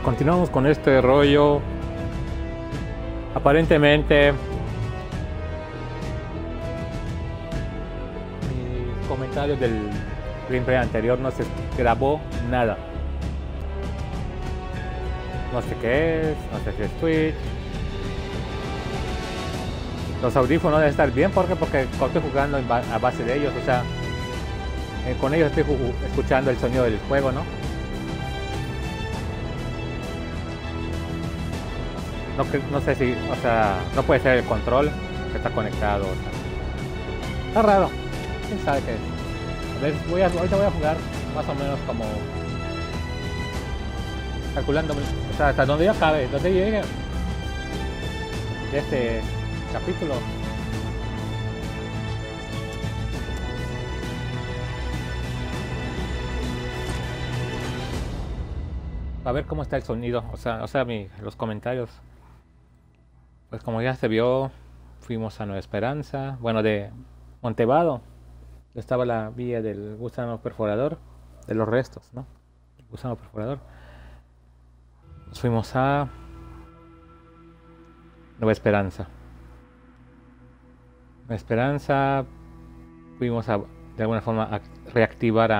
continuamos con este rollo. Aparentemente mis comentarios del gameplay anterior no se grabó nada. No sé qué es, no sé si es Twitch. Los audífonos deben estar bien porque estoy jugando a base de ellos, o sea, con ellos estoy escuchando el sonido del juego, ¿no? No sé si, o sea, no puede ser el control que está conectado, o sea. Está raro, quién sabe qué es. A ver, ahorita voy a jugar más o menos como calculando, o sea, hasta donde yo acabe, donde llegue de este capítulo. A ver cómo está el sonido, o sea los comentarios. Pues como ya se vio, fuimos a Nueva Esperanza, bueno, de Montevado. Estaba la vía del gusano perforador, de los restos, ¿no? El gusano perforador. Nos fuimos a Nueva Esperanza. Nueva Esperanza, fuimos a, de alguna forma, a reactivar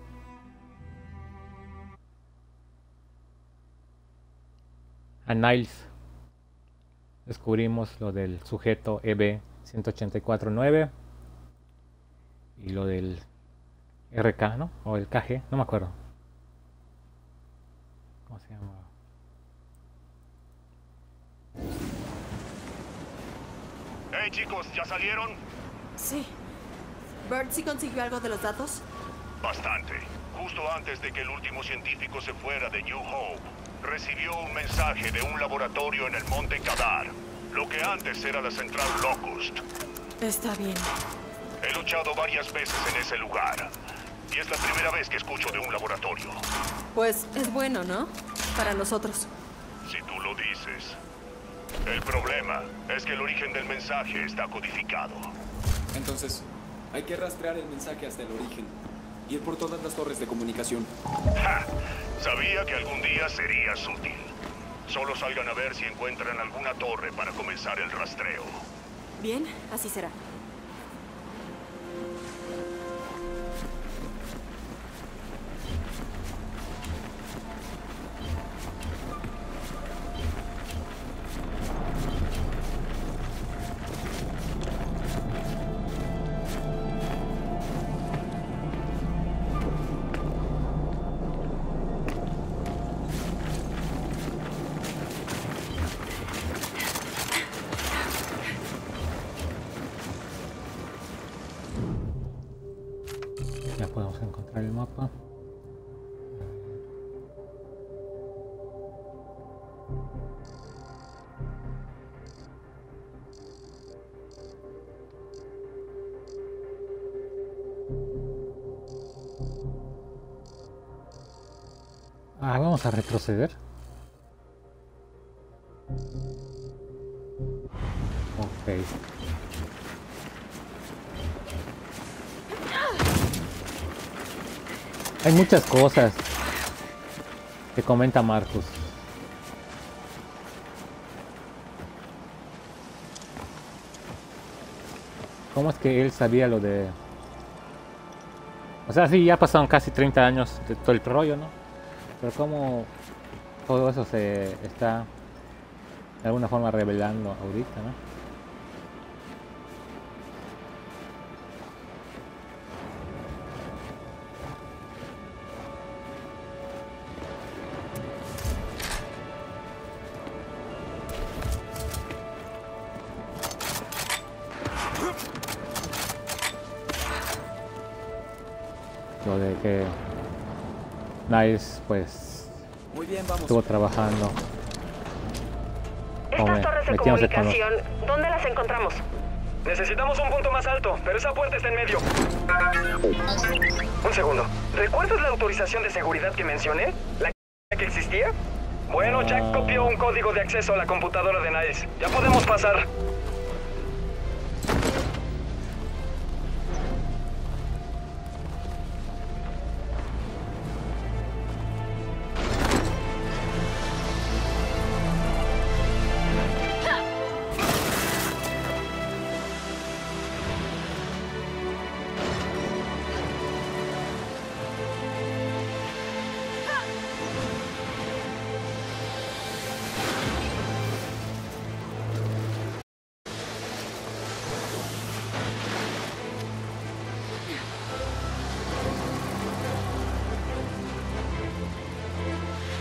a Niles. Descubrimos lo del sujeto EB-1849 y lo del RK, ¿no? O el KG, no me acuerdo. ¿Cómo se llama? Hey chicos, ¿ya salieron? Sí. ¿Bert sí consiguió algo de los datos? Bastante. Justo antes de que el último científico se fuera de New Hope, recibió un mensaje de un laboratorio en el Monte Kadar, lo que antes era la central Locust. Está bien. He luchado varias veces en ese lugar, y es la primera vez que escucho de un laboratorio. Pues es bueno, ¿no? Para nosotros. Si tú lo dices. El problema es que el origen del mensaje está codificado. Entonces, hay que rastrear el mensaje hasta el origen. Ir por todas las torres de comunicación. ¡Ja! Sabía que algún día serías útil. Solo salgan a ver si encuentran alguna torre para comenzar el rastreo. Bien, así será. Ya podemos encontrar el mapa. Vamos a retroceder. Ok. Hay muchas cosas que comenta Marcus. ¿Cómo es que él sabía lo de...? O sea, sí, ya pasaron casi 30 años de todo el rollo, ¿no? Pero cómo todo eso se está de alguna forma revelando ahorita, ¿no? Lo de que Niles pues Muy bien, vamos. estuvo trabajando. Estas torres de comunicación, ¿dónde las encontramos? Necesitamos un punto más alto, pero esa puerta está en medio. Un segundo. ¿Recuerdas la autorización de seguridad que mencioné? ¿La que existía? Bueno, Jack copió un código de acceso a la computadora de Niles. Ya podemos pasar.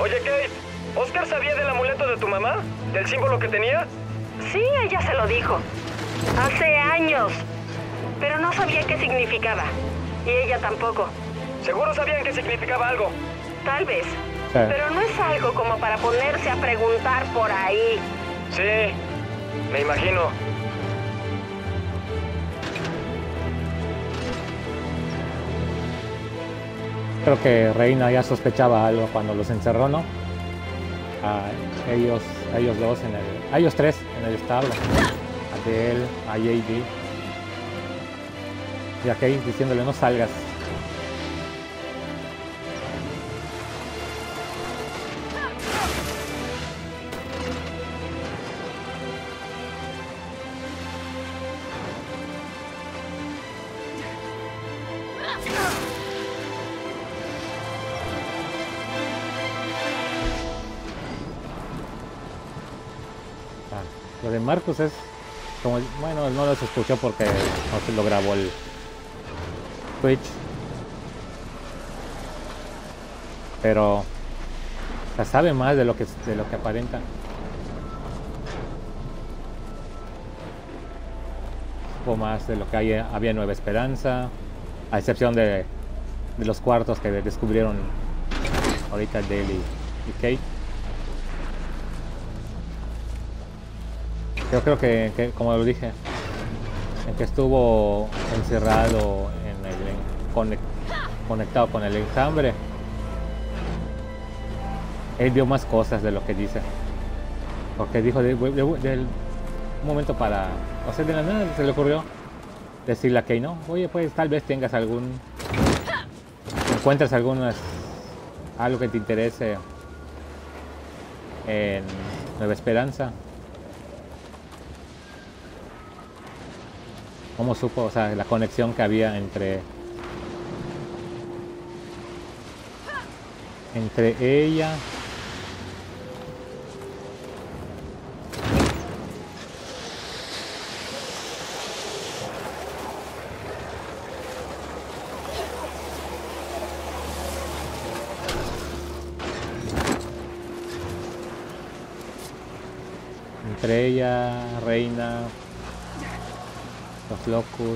Oye, Kate, ¿Oscar sabía del amuleto de tu mamá? ¿Del símbolo que tenía? Sí, ella se lo dijo. Hace años. Pero no sabía qué significaba. Y ella tampoco. Seguro sabían que significaba algo. Tal vez. Sí. Pero no es algo como para ponerse a preguntar por ahí. Sí, me imagino. Creo que Reina ya sospechaba algo cuando los encerró, ¿no? A ellos dos a ellos tres en el establo. A Dell, a JD. Y a Kate diciéndole no salgas. Lo de Marcus es como, bueno, no los escuchó porque no se lo grabó el Twitch, pero ya sabe más de lo que aparenta. O más de lo que había Nueva Esperanza, a excepción de los cuartos que descubrieron ahorita Dale y Kate. Yo creo que como lo dije, en que estuvo encerrado conectado con el enjambre, él vio más cosas de lo que dice, porque dijo de un momento para, o sea, de la nada se le ocurrió decirle a Kate, no, oye, pues tal vez tengas encuentres algo que te interese en Nueva Esperanza. ¿Cómo supo? O sea, la conexión que había entre ella Reina, los Locus.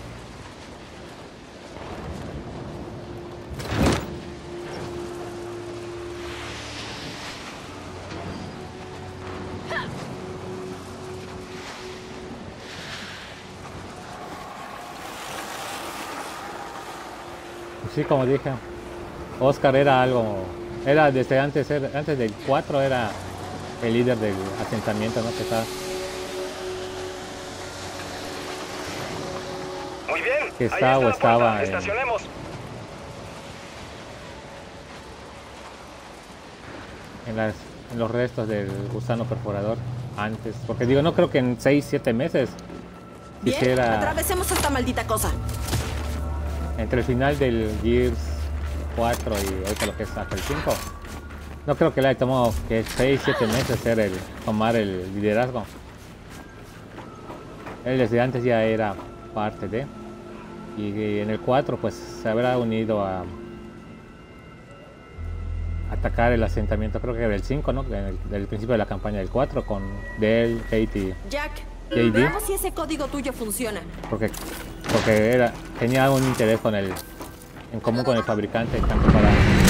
Sí, como dije, Oscar era desde antes del 4 era el líder del asentamiento, ¿no? Muy bien. Que Ahí está o estaba estacionemos. en los restos del gusano perforador antes, porque digo, no creo que en 6-7 meses Bien, hiciera atravesemos esta maldita cosa. entre el final del Gears 4 y ahorita lo que es hasta el 5. No creo que le haya tomado que 6-7 meses tomar el liderazgo. Él desde antes ya era parte de, y en el 4 pues se habrá unido a atacar el asentamiento, creo que era el 5, ¿no? Del principio de la campaña del 4 con Dell, Kate y Jack, JD. veamos si ese código tuyo funciona. Porque tenía un interés en común con el fabricante, tanto para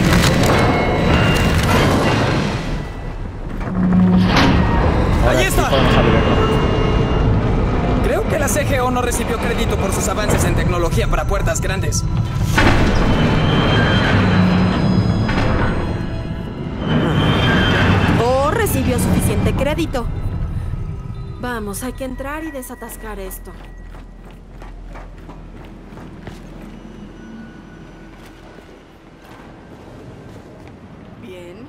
¡Ahí está! sí podemos abrirlo. Creo que la CGO no recibió crédito por sus avances en tecnología para puertas grandes. O recibió suficiente crédito. Vamos, hay que entrar y desatascar esto. Bien.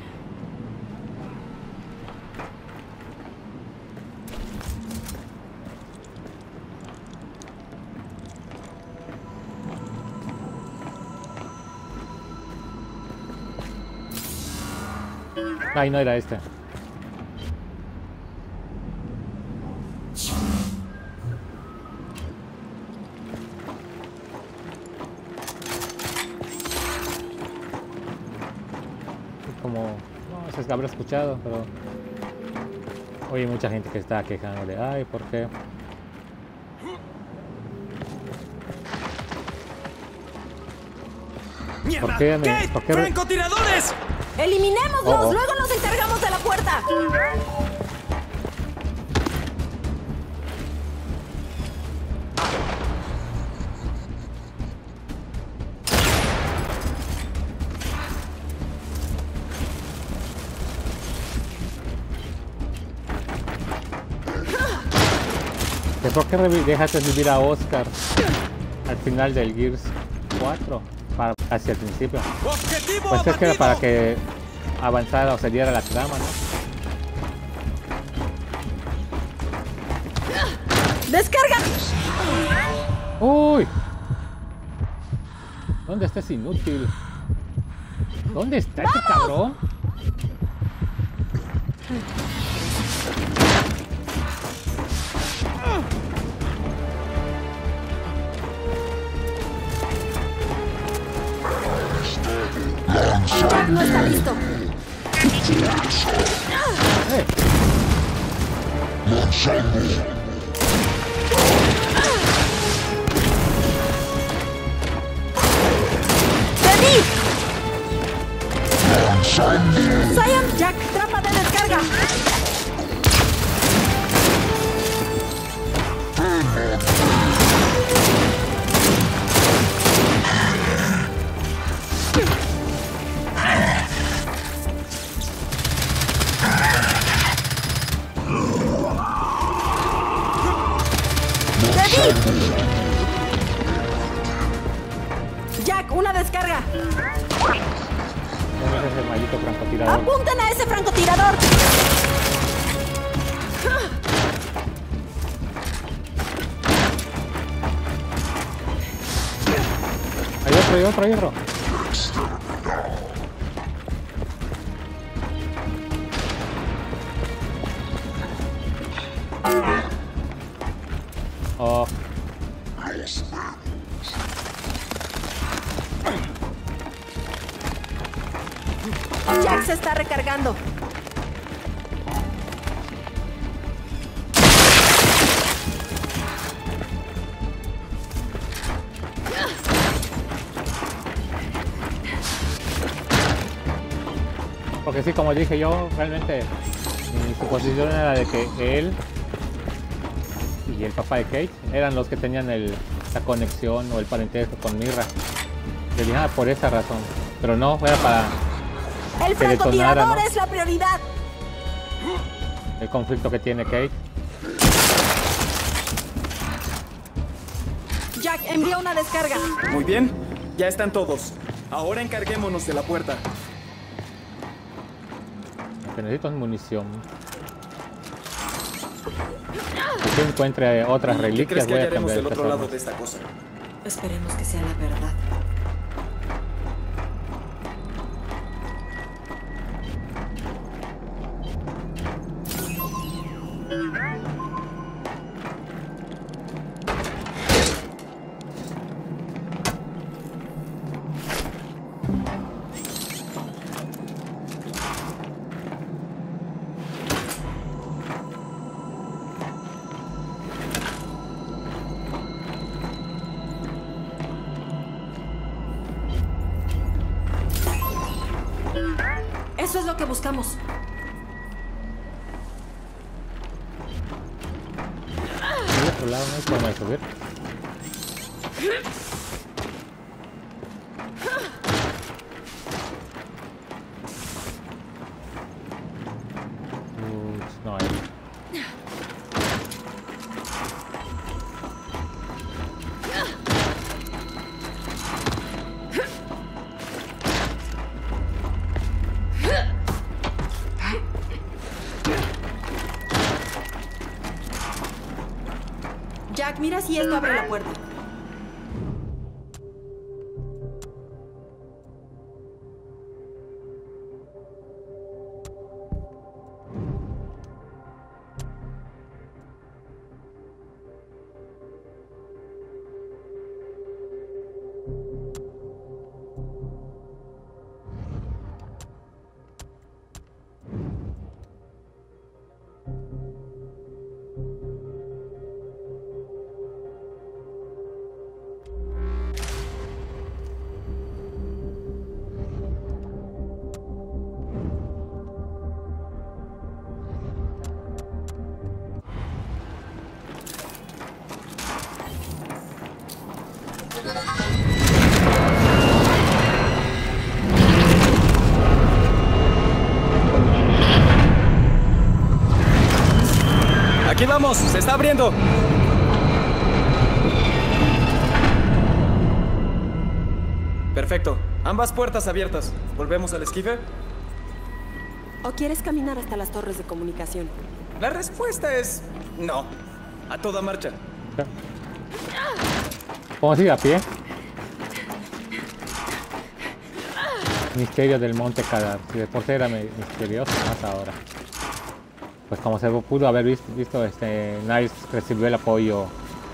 Ay, no era este. Como... no, que habrá escuchado, pero oye, mucha gente que está quejando de, ay, ¿por qué? ¡Mierda! ¿Por qué Kate, por qué ¡francotiradores! ¡Eliminémoslos! Oh, oh. ¡Luego nos encargamos de la puerta! ¿Por qué dejaste vivir a Oscar al final del Gears 4? Hacia el principio. ¡Objetivo Pues es que era abatido! para que avanzara o se diera la trama, ¿no? ¡Descarga! ¡Uy! ¿Dónde está ese inútil? ¿Dónde está ese cabrón? Jack no está listo. ¡Te Zion, Jack, trampa de descarga. Jack, una descarga. ¿Dónde es ese maldito francotirador? ¡Apunten a ese francotirador! Hay otro, hay otro. Oh. Jack se está recargando. Porque sí, como dije yo, realmente mi suposición era de que él y el papá de Kate eran los que tenían la conexión o el parentesco con Mira. Yo dije, por esa razón. Pero no, era para El que detonara, francotirador ¿no? es la prioridad. El conflicto que tiene Kate. Jack, envía una descarga. Muy bien, ya están todos. Ahora encarguémonos de la puerta. Lo que necesito es munición. Si encuentre otras ¿Qué reliquias, crees que voy a hallaremos cambiar del de otro lado personaje. de esta cosa? Esperemos que sea la verdad. Eso es lo que buscamos. Del otro lado no hay forma de subir. No hay. Jack, mira si esto abre la puerta. Aquí vamos, se está abriendo. Perfecto. Ambas puertas abiertas. ¿Volvemos al esquife? ¿O quieres caminar hasta las torres de comunicación? La respuesta es no. A toda marcha. ¿Podemos ir a pie? Misterio del Monte Kadar. Si de por sí era misterioso, más ahora. Pues como se pudo haber visto Nice recibió el apoyo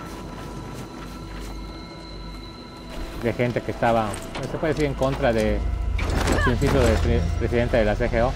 de gente que estaba, se puede decir, en contra de los principios del presidente de la CGO.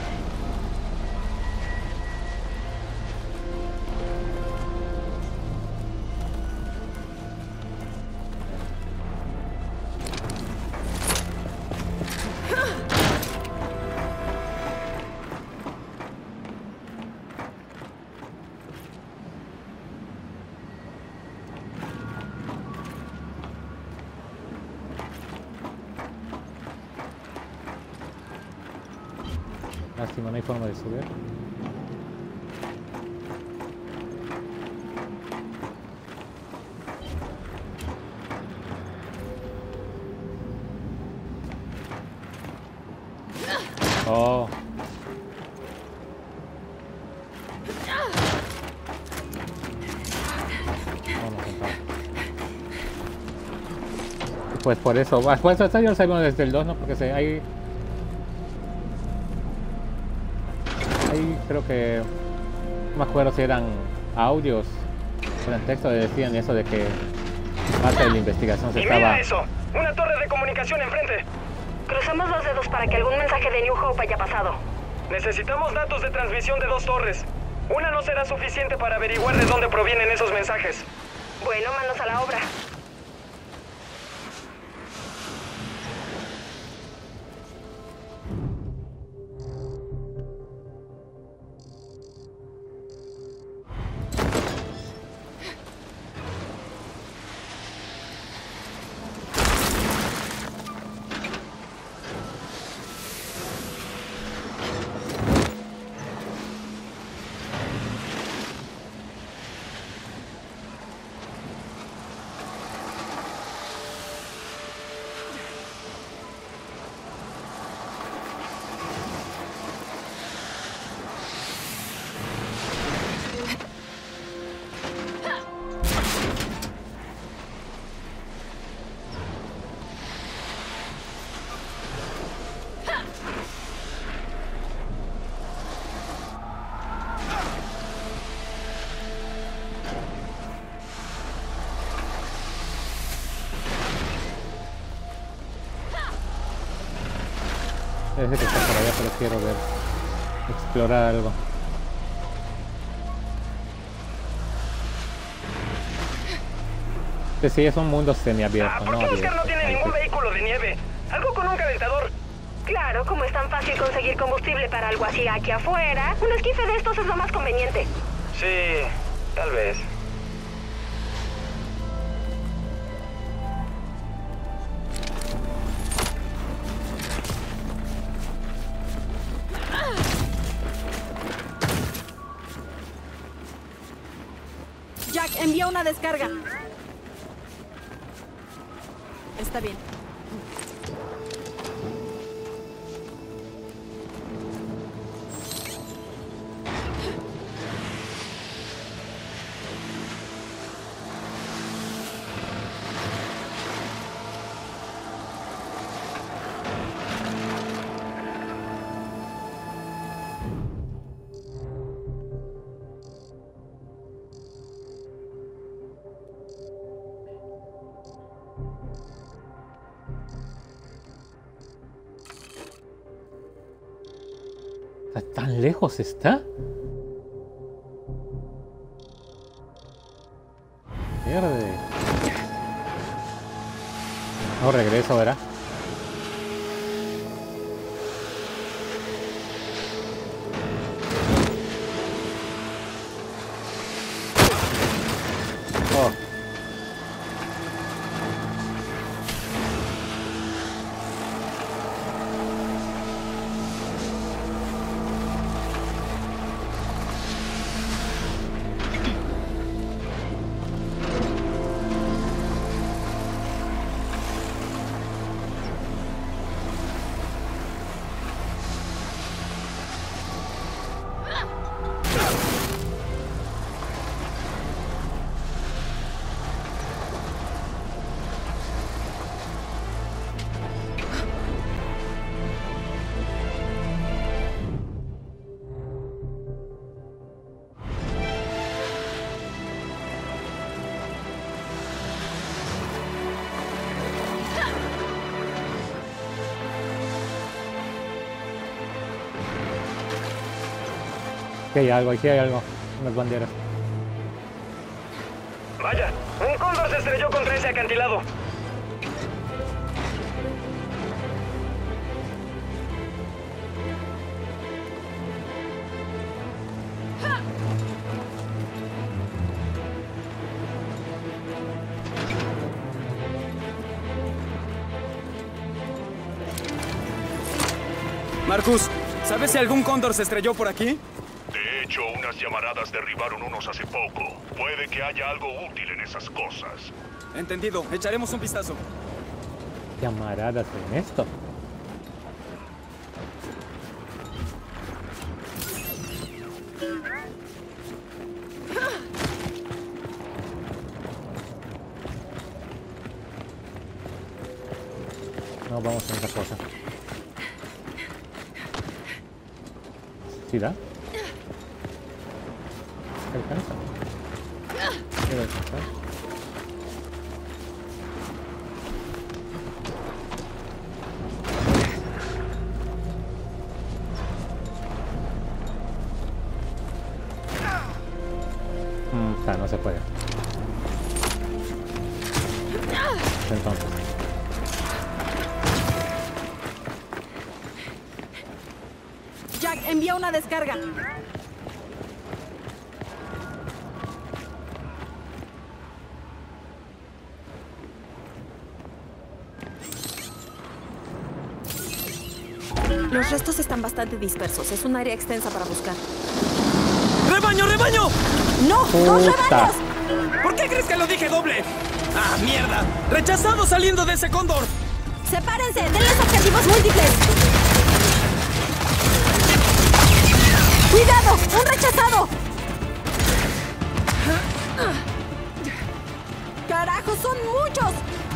Lástima, no hay forma de subir. Oh. Pues por eso, pues esto ya lo sabemos desde el 2, ¿no? Porque hay creo que no me acuerdo si eran audios, eran textos que decían eso de que parte de la investigación se ¡Y estaba... mira eso! ¡Una torre de comunicación enfrente! Crucemos los dedos para que algún mensaje de New Hope haya pasado. Necesitamos datos de transmisión de 2 torres. Una no será suficiente para averiguar de dónde provienen esos mensajes. Bueno, manos a la obra. Ese que está por allá, pero quiero ver, explorar algo. Sí, es un mundo semiabierto, ¿Por ¿no? qué Oscar no tiene Ahí ningún sí. vehículo de nieve? Algo con un calentador. Claro, como es tan fácil conseguir combustible para algo así aquí afuera, un esquife de estos es lo más conveniente. Sí, tal vez. Jack, envía una descarga. Está bien. ¿Tan lejos está? Verde. No regreso, ¿verdad? Oh. Aquí hay algo. Unas banderas. Vaya, un cóndor se estrelló contra ese acantilado. Marcus, ¿sabes si algún cóndor se estrelló por aquí? De hecho, unas llamaradas derribaron unos hace poco. Puede que haya algo útil en esas cosas. Entendido, echaremos un vistazo. Llamaradas en esto. No, vamos a otra cosa. ¿Sí da? ¿Qué alcanza? ¿Qué va a alcanzar? No se puede. Entonces. Jack, envía una descarga. Los restos están bastante dispersos. Es un área extensa para buscar. ¡Rebaño, rebaño! ¡No! ¡Dos rebaños! ¿Por qué crees que lo dije doble? ¡Ah, mierda! ¡Rechazado saliendo de ese cóndor! ¡Sepárense! ¡Denles objetivos múltiples! ¡Cuidado! ¡Un rechazado! ¡Carajo! ¡Son muchos!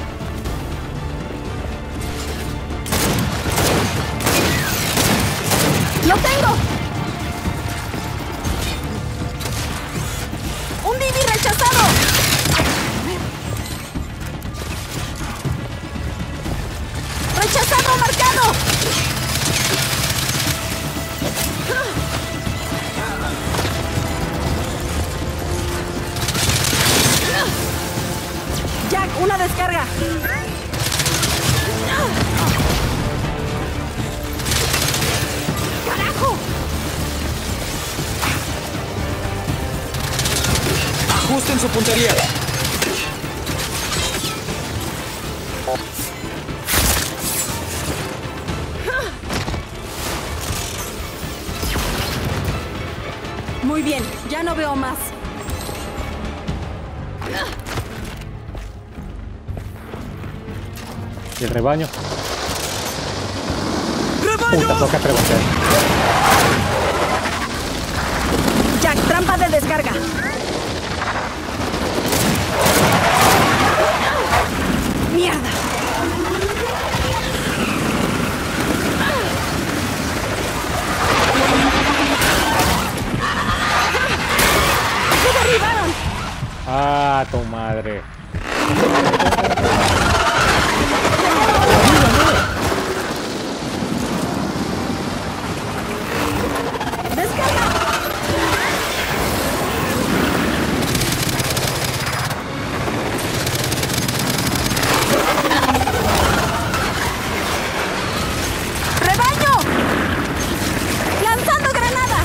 ¡Lo tengo! ¡Un Divi rechazado! ¡Rechazado marcado! Jack, una descarga. ¡Carajo! Ajusten su puntería. Muy bien, ya no veo más. ¿Y el rebaño? ¡Rebaño! Puta, toca preguntar. Jack, trampa de descarga. ¡Mierda! ¡Se derribaron! Ah, tu madre. ¡Descarga! ¡Rebaño! ¡Lanzando granada!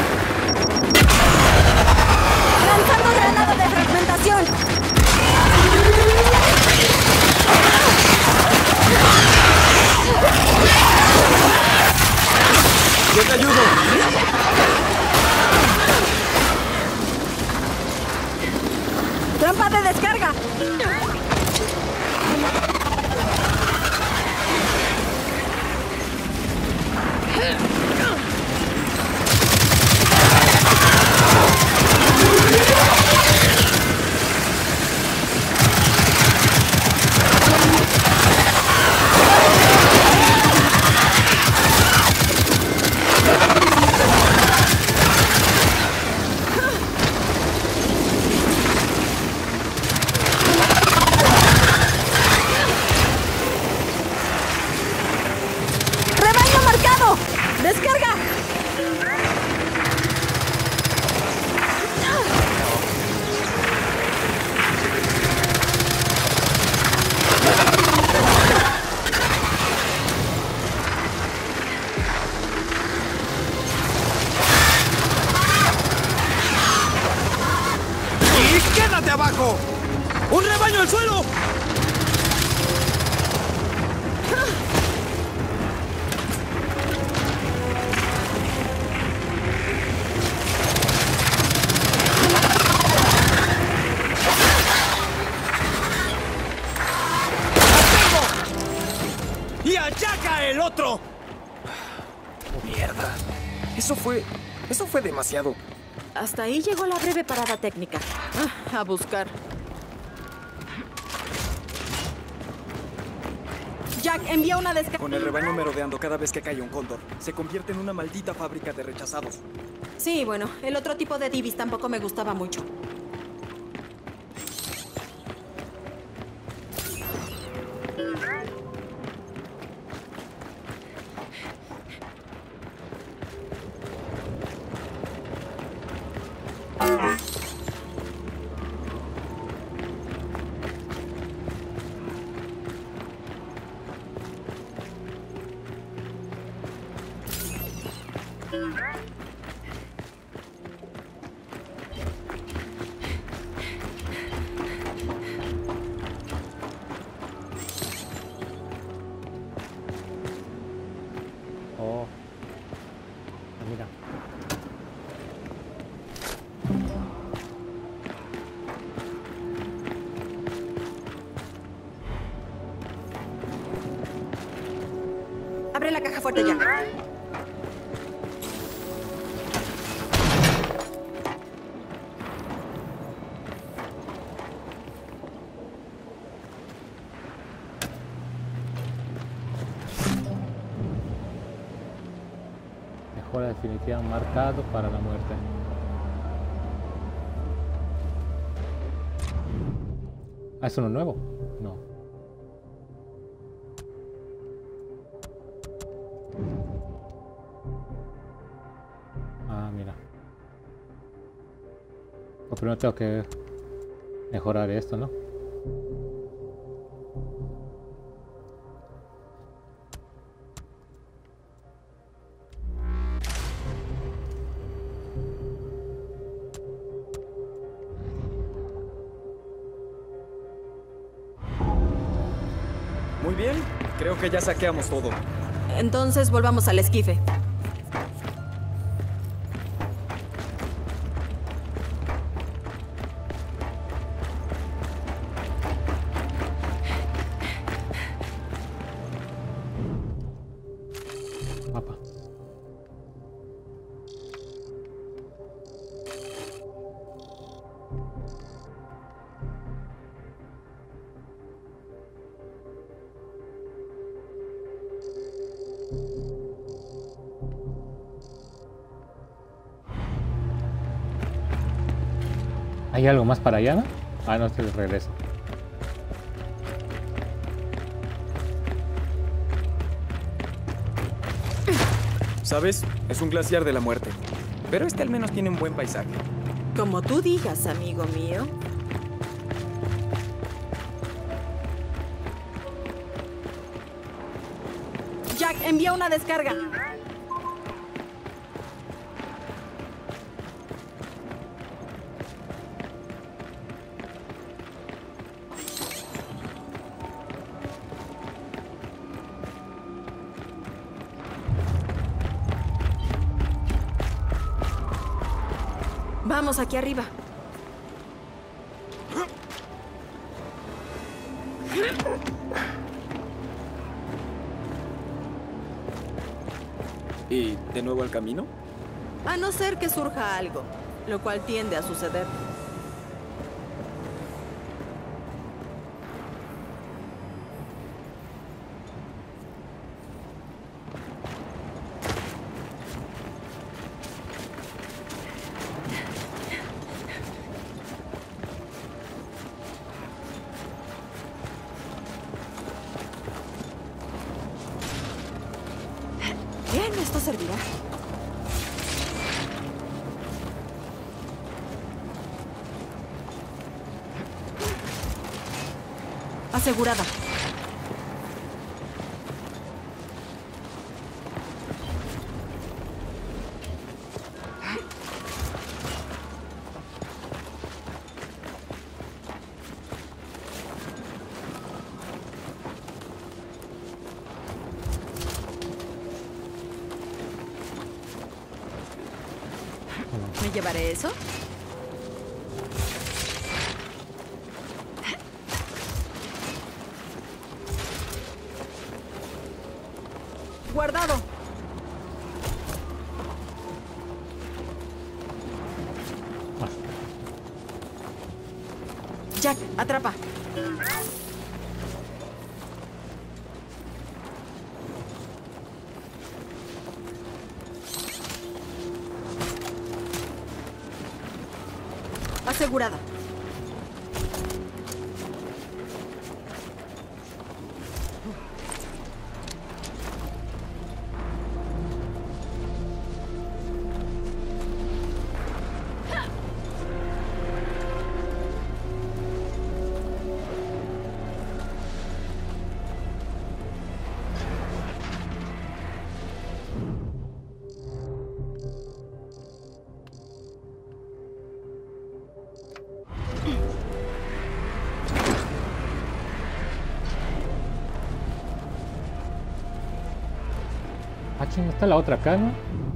¡Lanzando granada de fragmentación! abajo! ¡Un rebaño al suelo! ¡Y allá cae el otro! Mierda. Eso fue demasiado. Hasta ahí llegó la breve parada técnica. A buscar. Jack, envía una descarga. Con el rebaño merodeando cada vez que cae un cóndor, se convierte en una maldita fábrica de rechazados. Sí, bueno, el otro tipo de divis tampoco me gustaba mucho. Oh. Mira. Abre la caja fuerte, Jack. Mejora definitiva marcado para la muerte. Ah, ¿es uno nuevo? No. Ah, mira. Pues primero tengo que mejorar esto, ¿no? Muy bien, creo que ya saqueamos todo. Entonces volvamos al esquife. Mapa. ¿Hay algo más para allá, no? Ah, no, este es el regreso. ¿Sabes? Es un glaciar de la muerte. Pero este al menos tiene un buen paisaje. Como tú digas, amigo mío. Jack, envía una descarga. Vamos, aquí arriba. ¿Y de nuevo al camino? A no ser que surja algo, lo cual tiende a suceder. Bien, esto servirá. Asegurada. ¿Me llevaré eso? Guardado. Jack, atrapa. Asegurada. Ah, ching, está la otra acá, ¿no?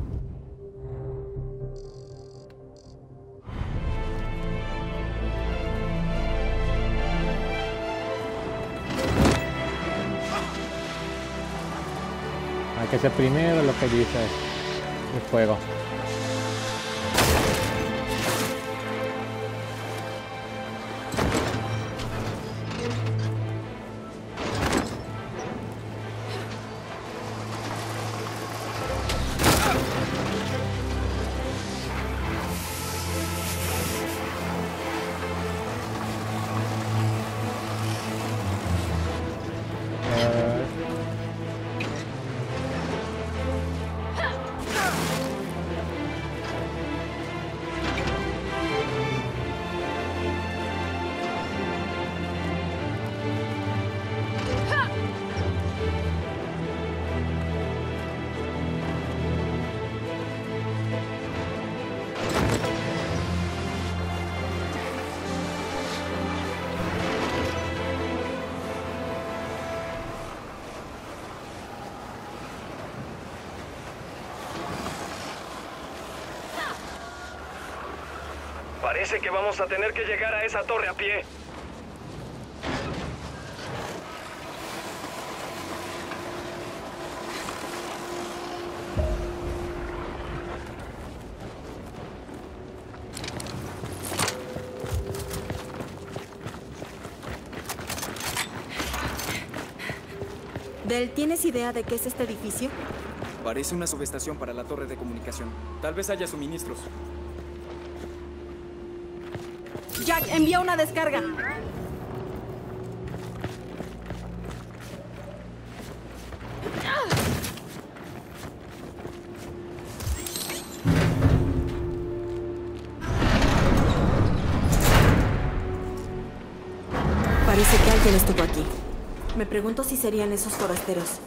Hay que hacer primero lo que dice el juego. Parece que vamos a tener que llegar a esa torre a pie. Del, ¿tienes idea de qué es este edificio? Parece una subestación para la torre de comunicación. Tal vez haya suministros. Jack, envía una descarga. Parece que alguien estuvo aquí. Me pregunto si serían esos forasteros.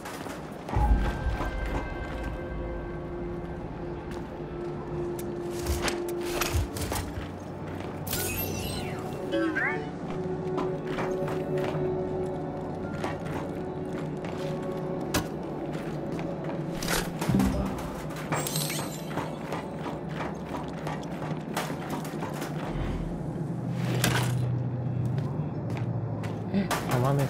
No mames.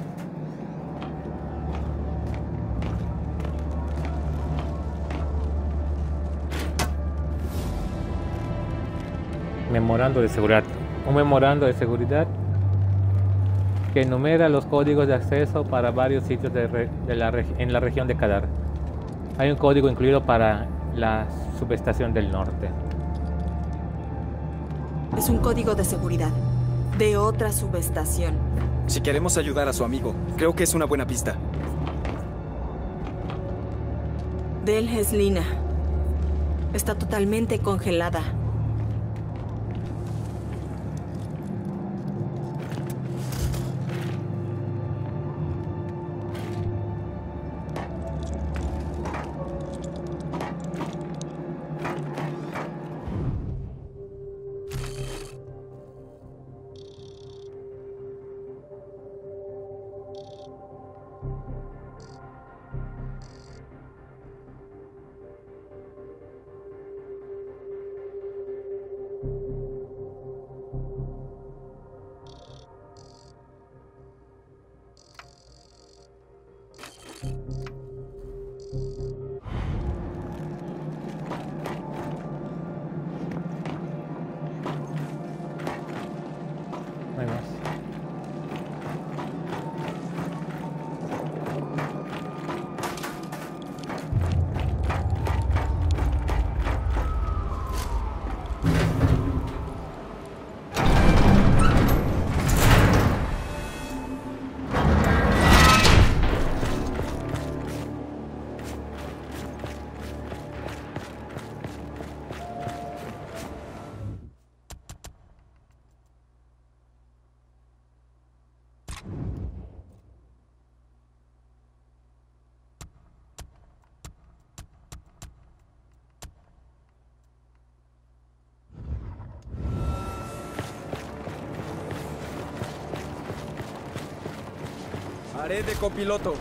Memorando de seguridad. Un memorando de seguridad que enumera los códigos de acceso para varios sitios en la región de Kadar. Hay un código incluido para la subestación del norte. Es un código de seguridad de otra subestación. Si queremos ayudar a su amigo, creo que es una buena pista. Del es Lina. Está totalmente congelada. Haré de copiloto.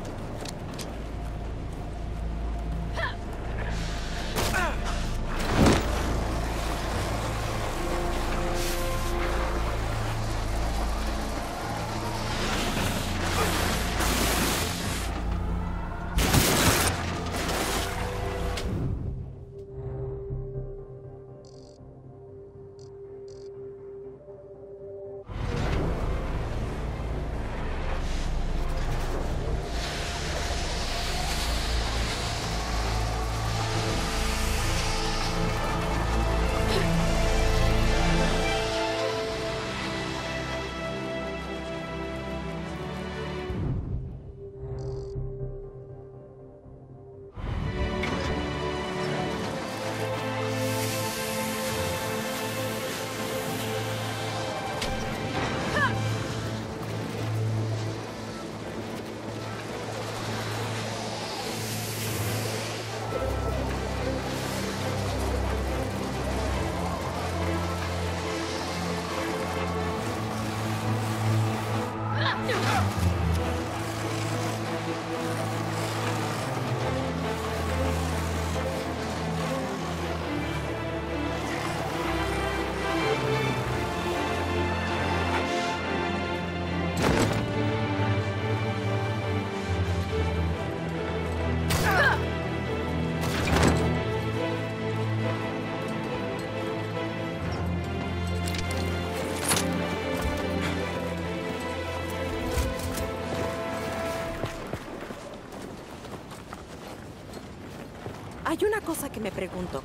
Hay una cosa que me pregunto.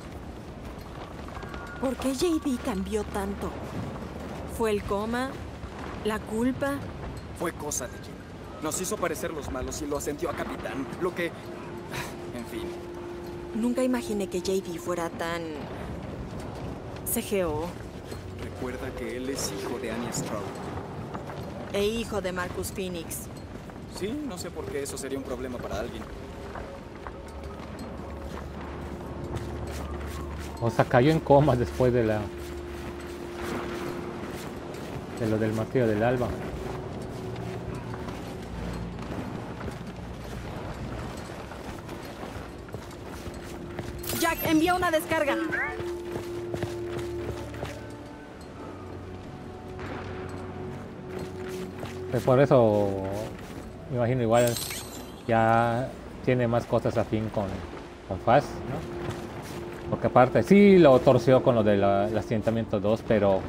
¿Por qué JD cambió tanto? ¿Fue el coma? ¿La culpa? Fue cosa de Jim. Nos hizo parecer los malos y lo ascendió a capitán. Lo que... En fin. Nunca imaginé que JD fuera tan... CGO. Recuerda que él es hijo de Annie Stroud. E hijo de Marcus Phoenix. Sí, no sé por qué eso sería un problema para alguien. O sea, cayó en coma después de la... de lo del martillo del alba. Jack, envía una descarga. Pues por eso me imagino igual ya tiene más cosas afín con Faz, ¿no? Porque aparte sí lo torció con lo del asentamiento 2, pero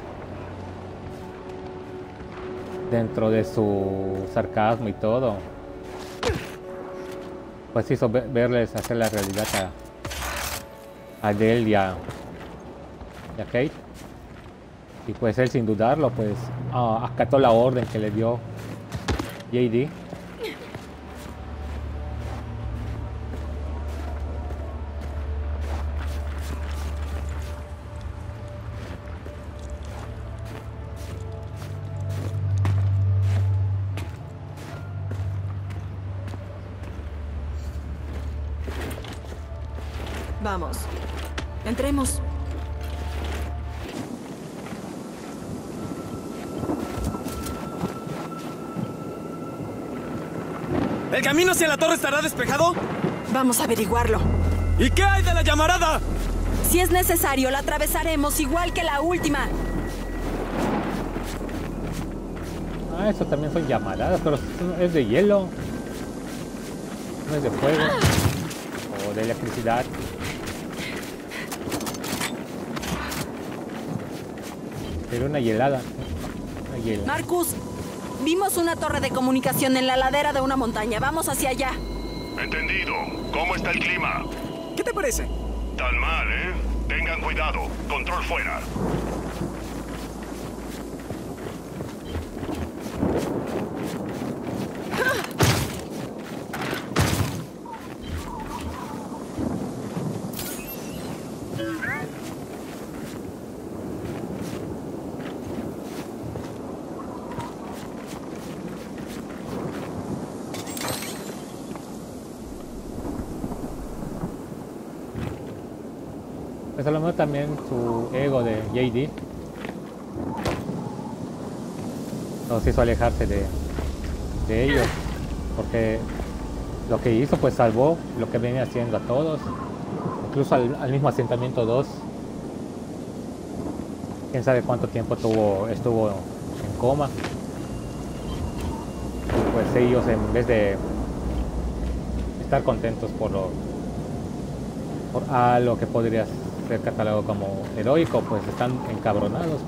dentro de su sarcasmo y todo, pues hizo verles hacer la realidad a Dell y a Kate. Y pues él sin dudarlo pues acató la orden que le dio JD. Vamos. Entremos. ¿El camino hacia la torre estará despejado? Vamos a averiguarlo. ¿Y qué hay de la llamarada? Si es necesario, la atravesaremos igual que la última. Ah, eso también son llamaradas, pero es de hielo. No es de fuego. O de electricidad. Pero una hielada. Una hiela. Marcus, vimos una torre de comunicación en la ladera de una montaña. Vamos hacia allá. Entendido. ¿Cómo está el clima? ¿Qué te parece? Tan mal, ¿eh? Tengan cuidado. Control fuera. Pues a lo mejor también su ego de JD nos hizo alejarse de ellos, porque lo que hizo pues salvó lo que venía haciendo a todos, incluso al mismo asentamiento 2. Quién sabe cuánto tiempo estuvo en coma. Y pues ellos, en vez de estar contentos por algo que podría ser catalogado como heroico, pues están encabronados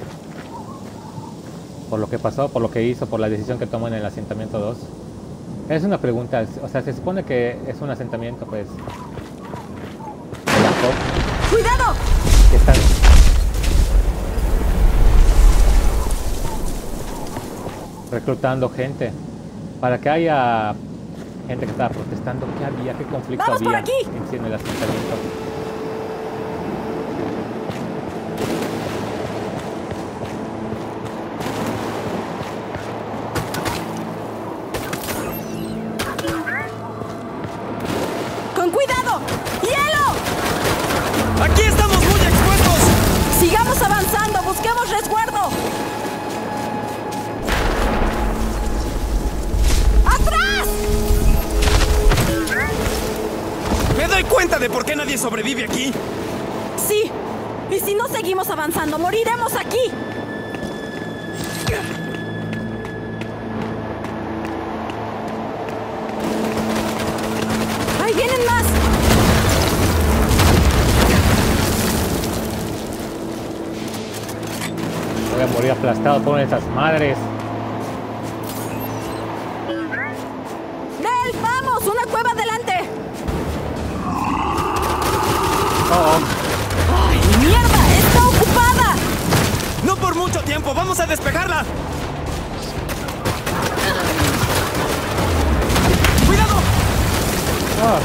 por lo que pasó, por lo que hizo, por la decisión que tomó en el asentamiento 2. Es una pregunta, o sea, se supone que es un asentamiento, pues, ¡Cuidado! que están reclutando gente para que haya gente que estaba protestando. ¿Qué conflicto ¡Vamos por había aquí! en sí en el asentamiento? ¡Con cuidado! ¡Hielo! ¡Aquí estamos muy expuestos! ¡Sigamos avanzando! ¡Busquemos resguardo! ¡Atrás! Me doy cuenta de por qué nadie sobrevive aquí. Sí. Y si no seguimos avanzando, moriremos aquí. ¡Ahí vienen más! Voy a morir aplastado por esas madres. ¡Nel, vamos! ¡Una cueva adelante! ¡Ay, mierda! ¡Está ocupada! No por mucho tiempo, vamos a despejarla. ¡Cuidado! Ah.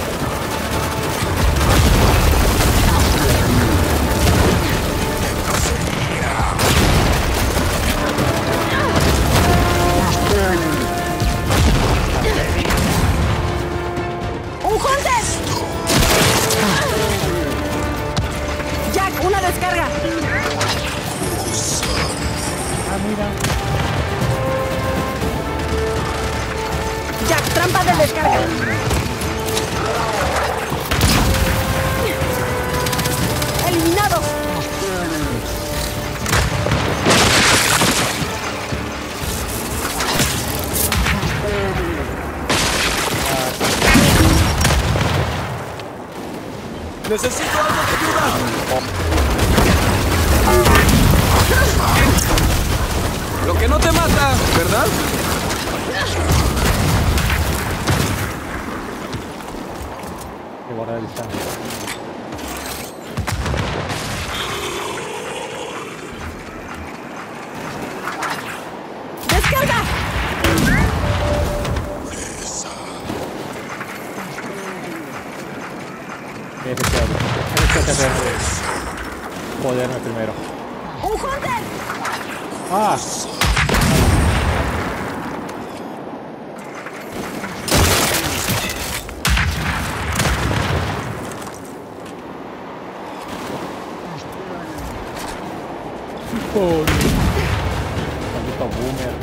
¡Un Hunter! Jack, una descarga. Ah, mira. Jack, trampa de descarga. Eliminado. Necesito algo de ayuda. Lo que no te mata, ¿verdad? Que borrar distancia. ¡Descarga! Tienes que hacer poderme primero. ¡Un Hunter! ¡Ah! Maldito boomer.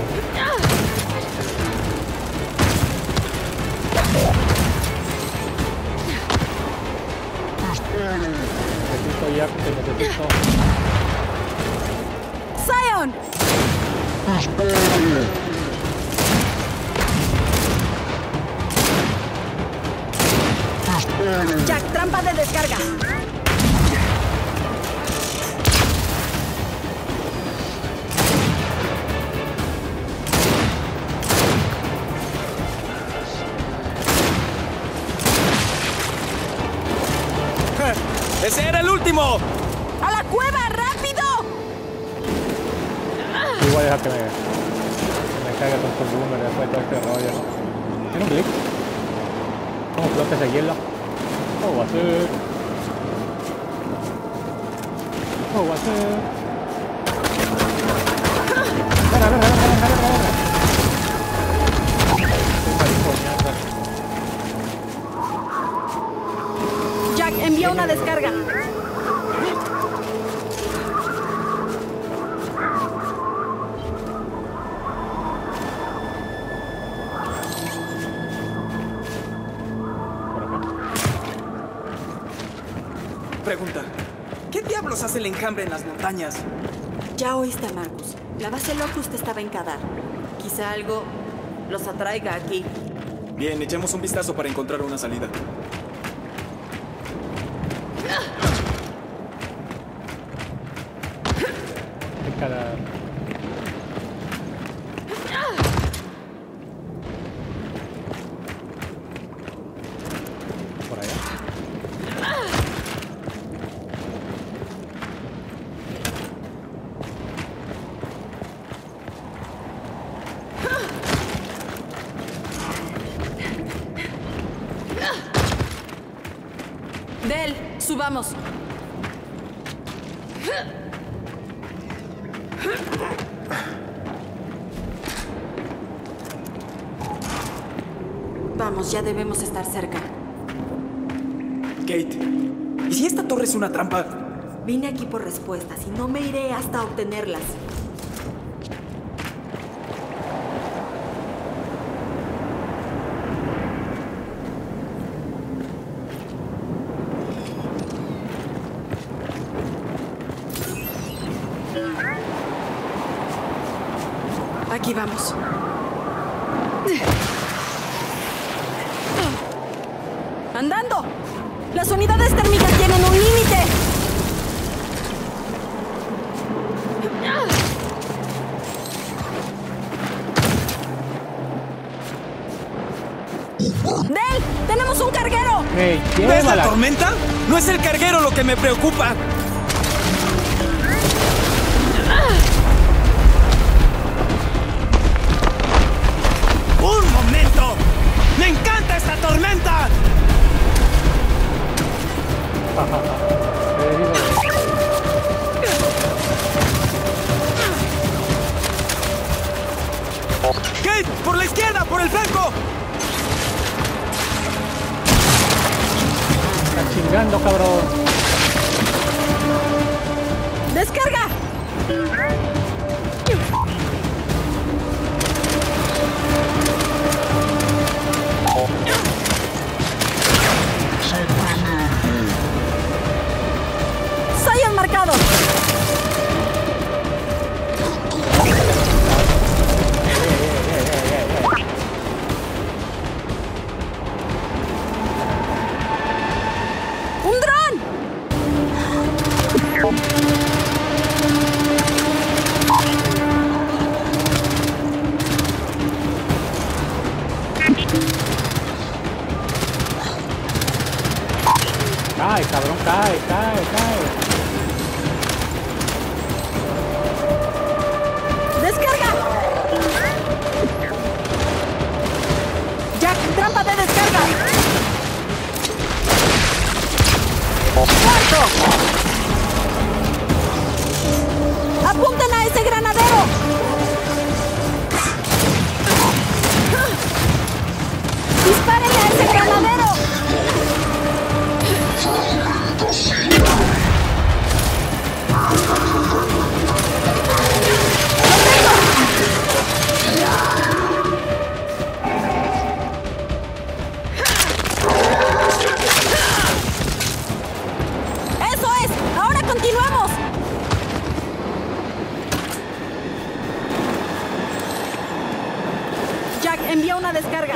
Necesito ya, te necesito. ¡Zion! Jack, trampa de descarga. ¡Ese era el último! voy a dejar que me caiga con su boomer después de todo este rollo, ¿no? ¿Tiene un glitch? ¿Cómo flota ese hielo? ¿Cómo va a ser? ¿Cómo va a ser? ¡Ven! Jack, envía una descarga. Pregunta. ¿Qué diablos hace el enjambre en las montañas? Ya oíste a Marcus. La base Locust estaba en Kadar. Quizá algo los atraiga aquí. Bien, echemos un vistazo para encontrar una salida. Cada... por allá. Del, subamos. Vamos, ya debemos estar cerca. Kate, ¿y si esta torre es una trampa? Vine aquí por respuestas y no me iré hasta obtenerlas. Aquí vamos. ¡Andando! ¡Las unidades térmicas tienen un límite! ¡Del! ¡Tenemos un carguero! Hey, ¿Ves la tormenta? No es el carguero lo que me preocupa. ¡Un momento! ¡Me encanta esta tormenta! ¡Kate! ¡Por la izquierda! ¡Por el flanco! Está chingando, cabrón. ¡Descarga! ¡Soy marcado! ¡Un dron! Cae, cabrón, cae. ¡Descarga! Jack, trampa de descarga. ¡Muerto! ¡Apunten a ese granadero! ¡Dispárenle a ese granadero! ¡Eso es! ¡Ahora continuamos! Jack, envía una descarga.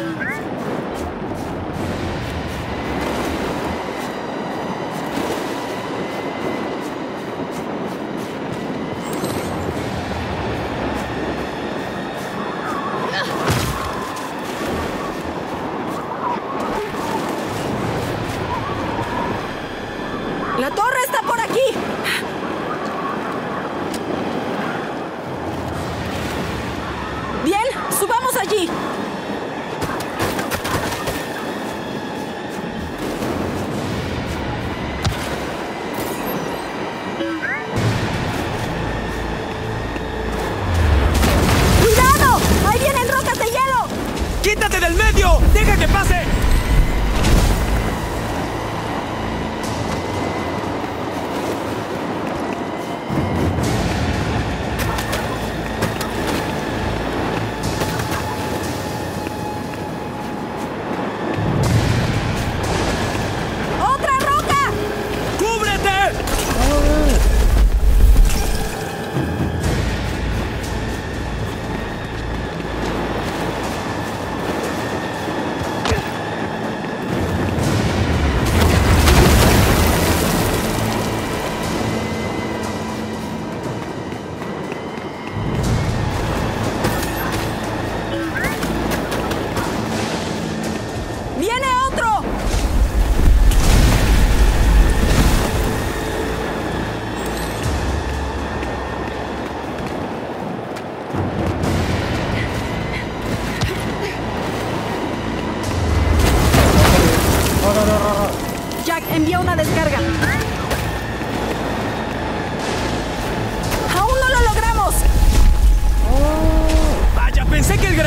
¡La torre está por aquí!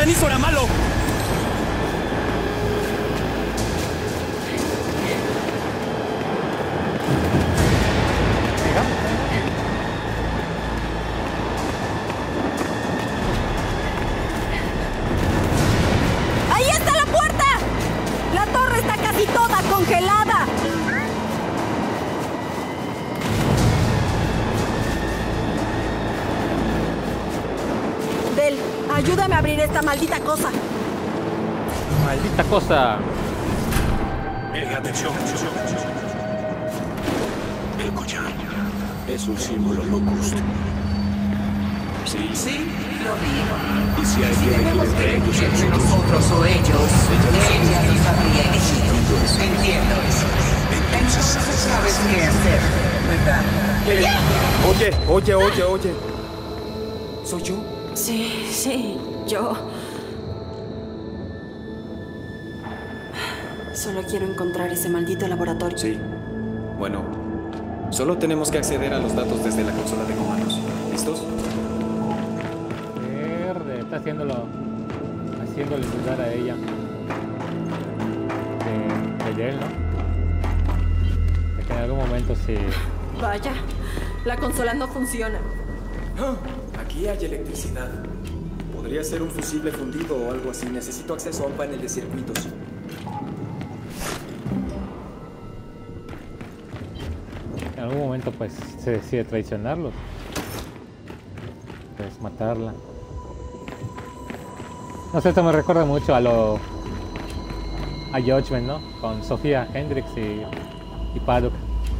granizo era malo! ¡Ahí está la puerta! ¡La torre está casi toda congelada! Del, ayúdame a abrir esta maldita cosa. Maldita cosa. Atención. El collar es un símbolo locust. Sí, lo digo. Y si hay Si que debemos elegir entre elegir ellos, entre nosotros o ellos, ella nos habría elegido. Entiendo eso. Entonces sabes qué hacer, ¿verdad? Oye. ¿Soy yo? Sí, yo. Solo quiero encontrar ese maldito laboratorio. Sí. Bueno, solo tenemos que acceder a los datos desde la consola de comandos. ¿Listos? Verde, está haciéndole dudar a ella de él, ¿no? De que en algún momento sí. Vaya, la consola no funciona. Ah, aquí hay electricidad. Podría ser un fusible fundido o algo así. Necesito acceso a un panel de circuitos. En algún momento pues se decide traicionarlos, pues matarla. No sé, esto me recuerda mucho a Judgment, ¿no? Con Sofía Hendrix y Paddock.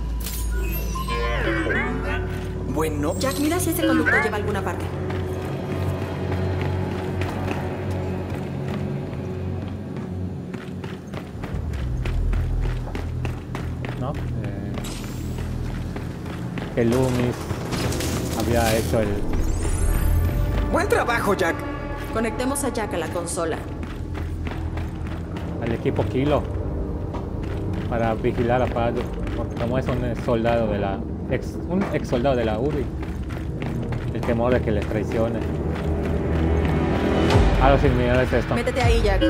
Bueno, Jack, mira si ese conductor lleva a alguna parte. ¿No? Que Loomis había hecho el... buen trabajo, Jack. Conectemos a Jack a la consola. al equipo Kilo para vigilar a Paddock, porque como es un soldado de un ex soldado de la URI, el temor de que les traicione. Algo similar es esto. Métete ahí, Jack.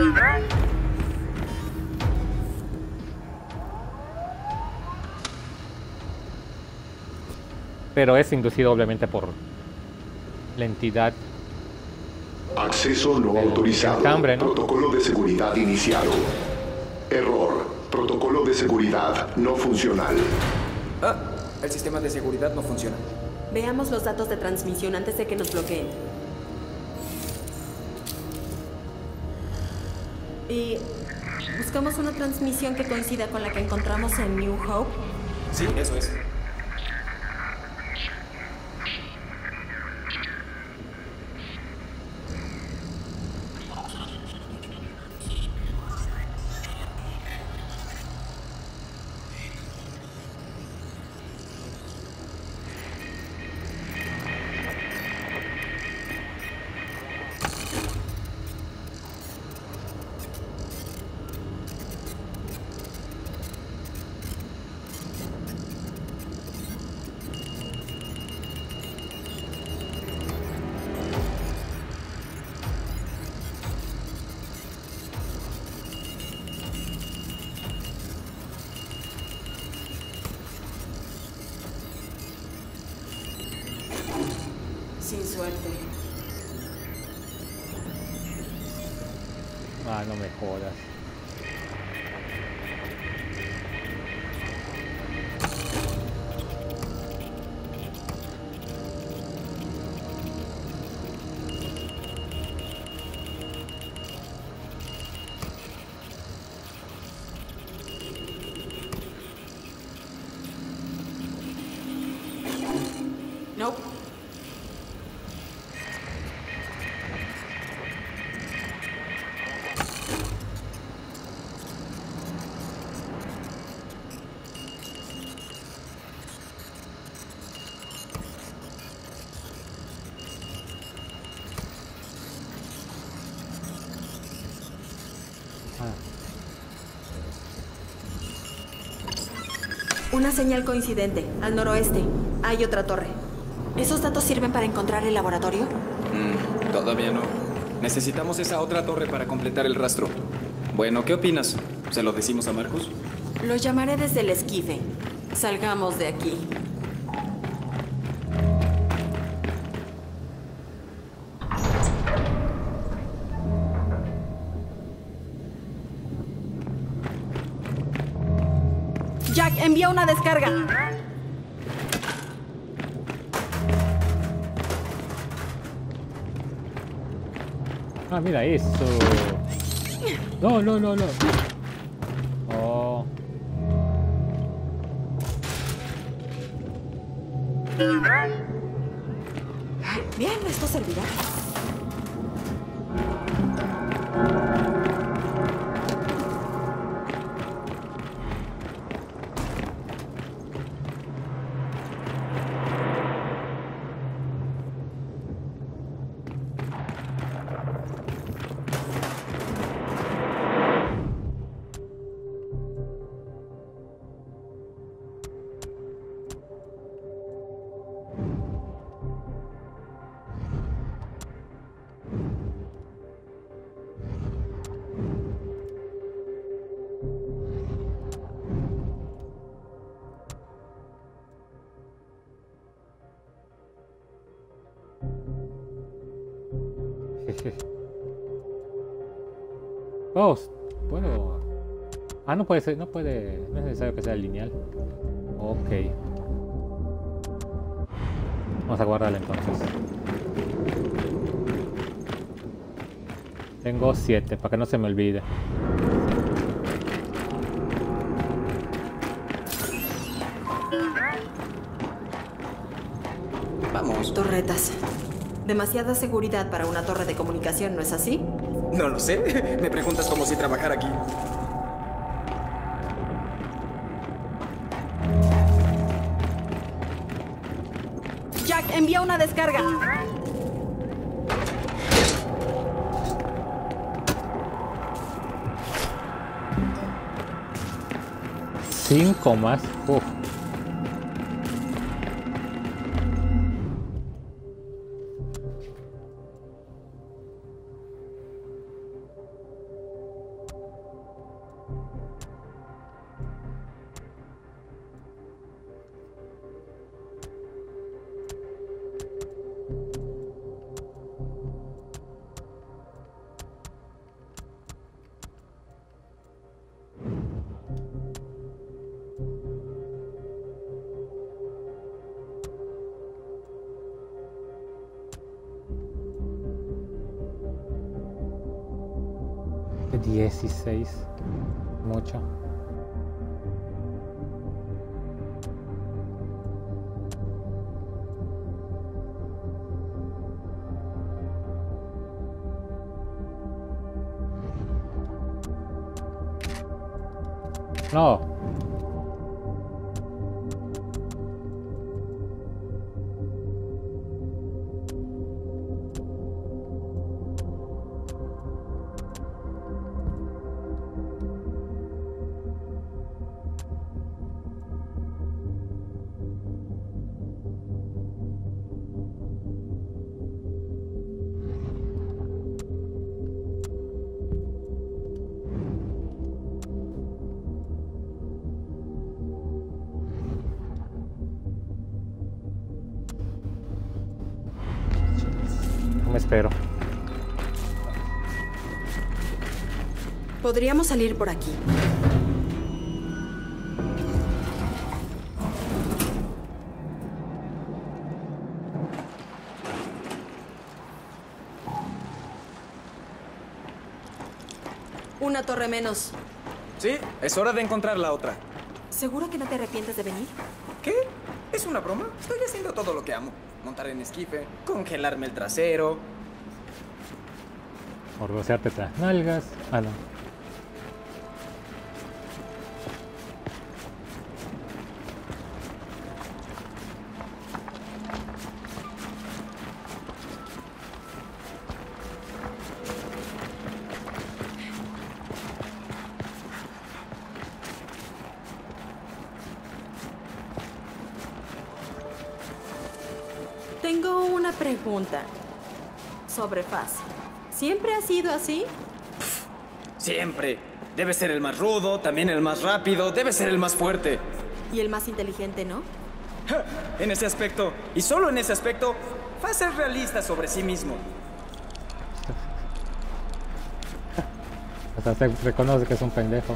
Pero es inducido obviamente por la entidad. Acceso no autorizado. Cambre, ¿no? Protocolo de seguridad iniciado. Error. Protocolo de seguridad no funcional. Ah, el sistema de seguridad no funciona. Veamos los datos de transmisión antes de que nos bloqueen. Y buscamos una transmisión que coincida con la que encontramos en New Hope. Sí, eso es. Sin suerte. Ah, no me jodas. Nope. Una señal coincidente, al noroeste. Hay otra torre. ¿Esos datos sirven para encontrar el laboratorio? Todavía no. Necesitamos esa otra torre para completar el rastro. Bueno, ¿qué opinas? ¿Se lo decimos a Marcus? Lo llamaré desde el esquife. Salgamos de aquí. Jack, envía una descarga. Ah, mira eso. No, no, no, no. Oh. Bien, esto servirá. Oh, puedo. Ah, no puede ser, no puede. No es necesario que sea lineal. Ok. Vamos a guardarla entonces. Tengo 7 para que no se me olvide. Vamos. Torretas. Demasiada seguridad para una torre de comunicación, ¿no es así? No lo sé. Me preguntas como si trabajara aquí. Jack, envía una descarga. Cinco más. Uf. De 16. Mucho. No. Me espero. Podríamos salir por aquí. Una torre menos. Sí, es hora de encontrar la otra. ¿Seguro que no te arrepientes de venir? ¿Qué? ¿Es una broma? Estoy haciendo todo lo que amo. Montar en esquife, congelarme el trasero. Orgocearte las nalgas. Ah, no. Tengo una pregunta sobre Faz. ¿Siempre ha sido así? Siempre. Debe ser el más rudo, también el más rápido, debe ser el más fuerte. Y el más inteligente, ¿no? En ese aspecto, y solo en ese aspecto, va a ser realista sobre sí mismo. O sea, se reconoce que es un pendejo.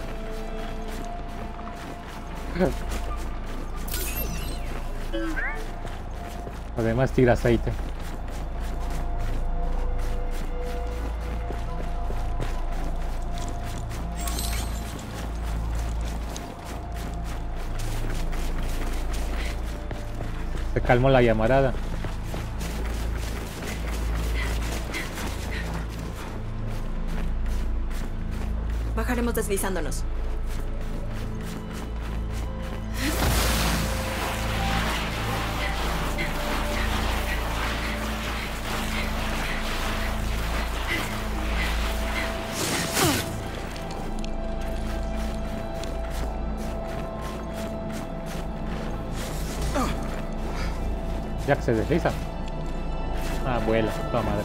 Además tira aceite. Se calmó la llamarada. Bajaremos deslizándonos. Jack se desliza. Ah, vuela, toda madre.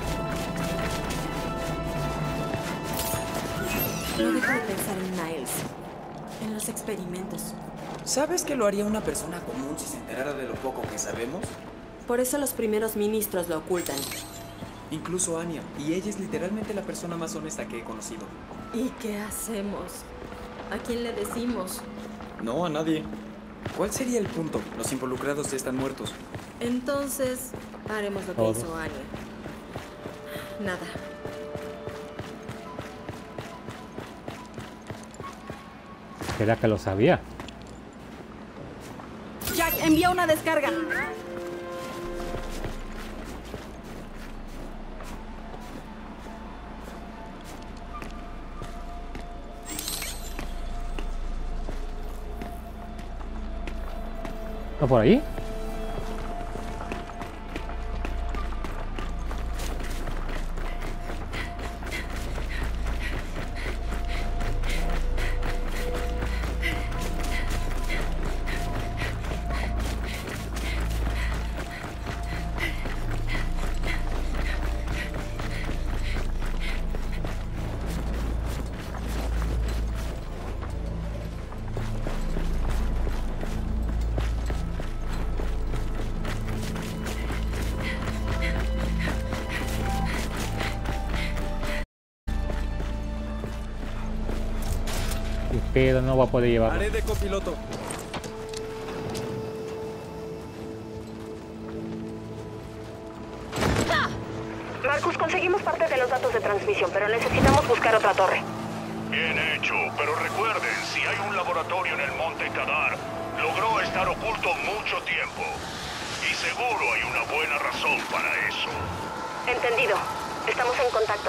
No dejo de pensar en Niles. En los experimentos. ¿Sabes que lo haría una persona común si se enterara de lo poco que sabemos? Por eso los primeros ministros lo ocultan. Incluso Anya, y ella es literalmente la persona más honesta que he conocido. ¿Y qué hacemos? ¿A quién le decimos? No, a nadie. ¿Cuál sería el punto? Los involucrados ya están muertos. Entonces, haremos lo que hizo Anya. Nada. ¿Será que lo sabía? Jack, envía una descarga. ¿No por ahí? Pero no va a poder llevarlo. Haré de copiloto. Marcus, conseguimos parte de los datos de transmisión, pero necesitamos buscar otra torre. Bien hecho, pero recuerden, si hay un laboratorio en el Monte Kadar, logró estar oculto mucho tiempo. Y seguro hay una buena razón para eso. Entendido. Estamos en contacto.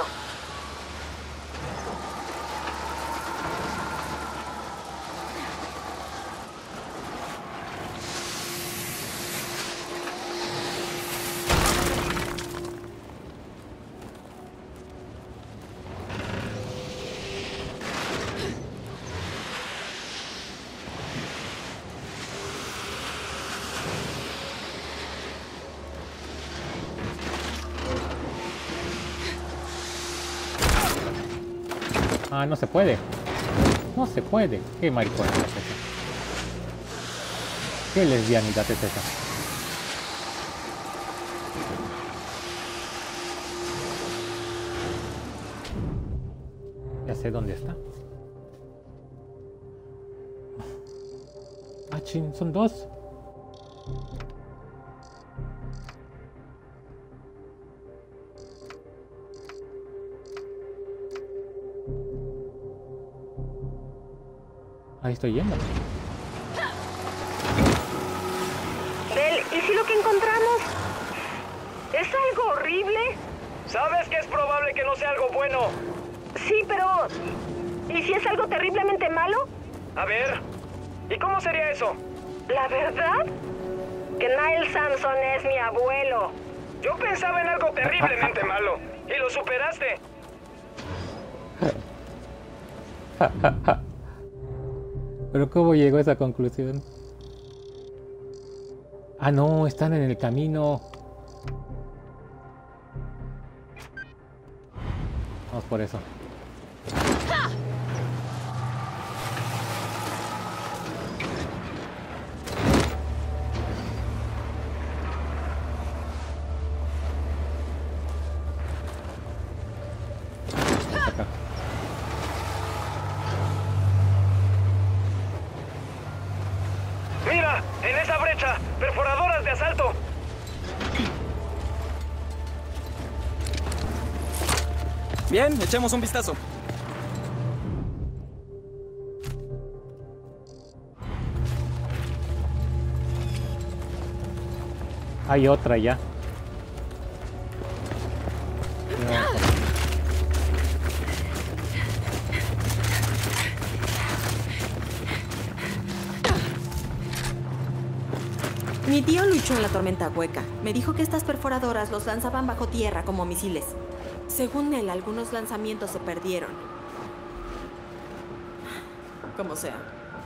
Ah, no se puede. No se puede. Qué maricona es esa. Qué lesbianidad es esa. Ya sé dónde está. Ah, chin, son dos. Ahí estoy yendo. Bell, ¿y si lo que encontramos es algo horrible? ¿Sabes que es probable que no sea algo bueno? Sí, pero... ¿y si es algo terriblemente malo? A ver, ¿y cómo sería eso? ¿La verdad? Que Niles Samson es mi abuelo. Yo pensaba en algo terriblemente malo. Y lo superaste. Pero ¿cómo llegó a esa conclusión? Ah, no, están en el camino. por eso. Acá. ¡Mira! ¡En esa brecha! ¡Perforadoras de asalto! Bien, echemos un vistazo. Hay otra ya. Mi tío luchó en la tormenta hueca. Me dijo que estas perforadoras los lanzaban bajo tierra como misiles. Según él, algunos lanzamientos se perdieron. Como sea.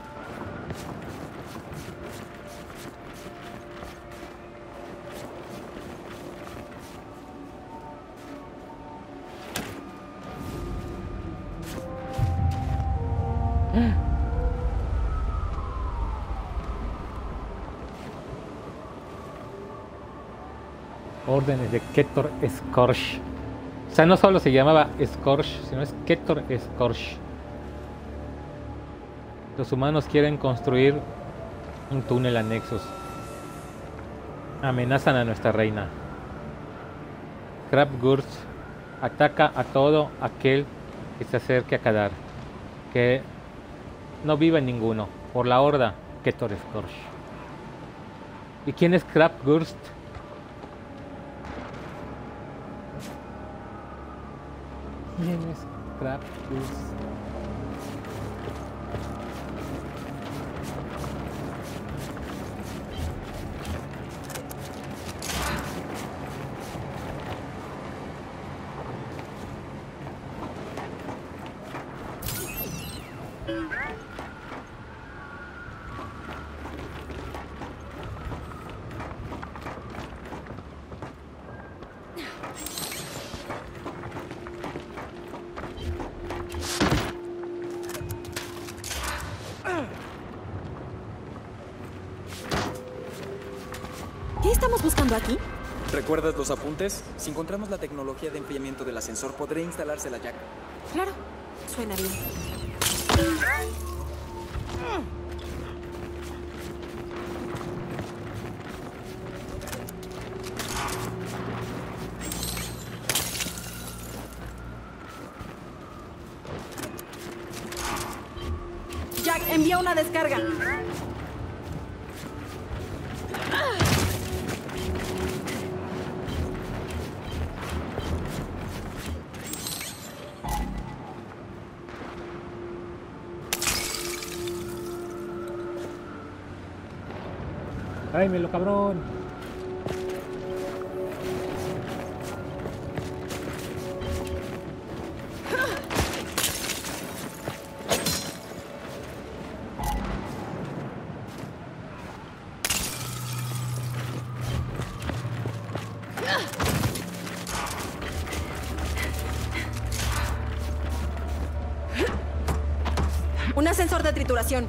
Órdenes de Ketor Scorch. O sea, no solo se llamaba Scorch, sino es Ketor Scorch. Los humanos quieren construir un túnel a Nexus. Amenazan a nuestra reina. Krapgurst ataca a todo aquel que se acerque a Kadar. Que no viva en ninguno. Por la horda Ketor Scorch. ¿Y quién es Krapgurst? ¿Quién es Krapgurst? ¿Qué estamos buscando aquí? ¿Recuerdas los apuntes? Si encontramos la tecnología de enfriamiento del ascensor, podré instalársela ya. Claro, suena bien. Jack, envía una descarga. ¡Ay, me lo cabrón! Un ascensor de trituración.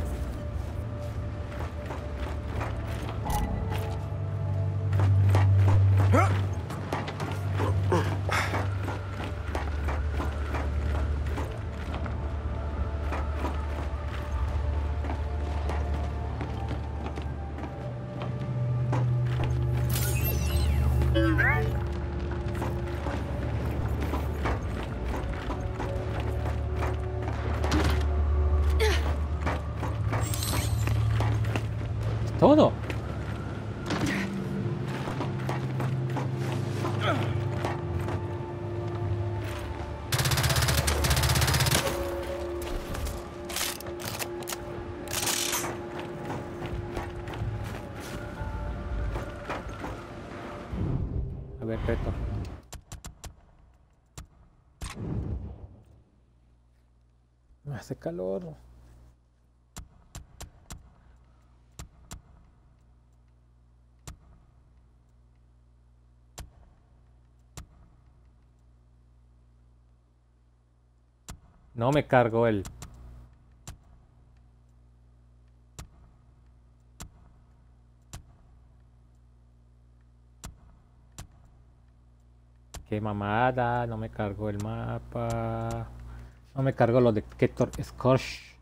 Todo. A ver, reto. Me hace calor. No me cargó el... Qué mamada, no me cargó el mapa. No me cargó lo de Ketor Scorch.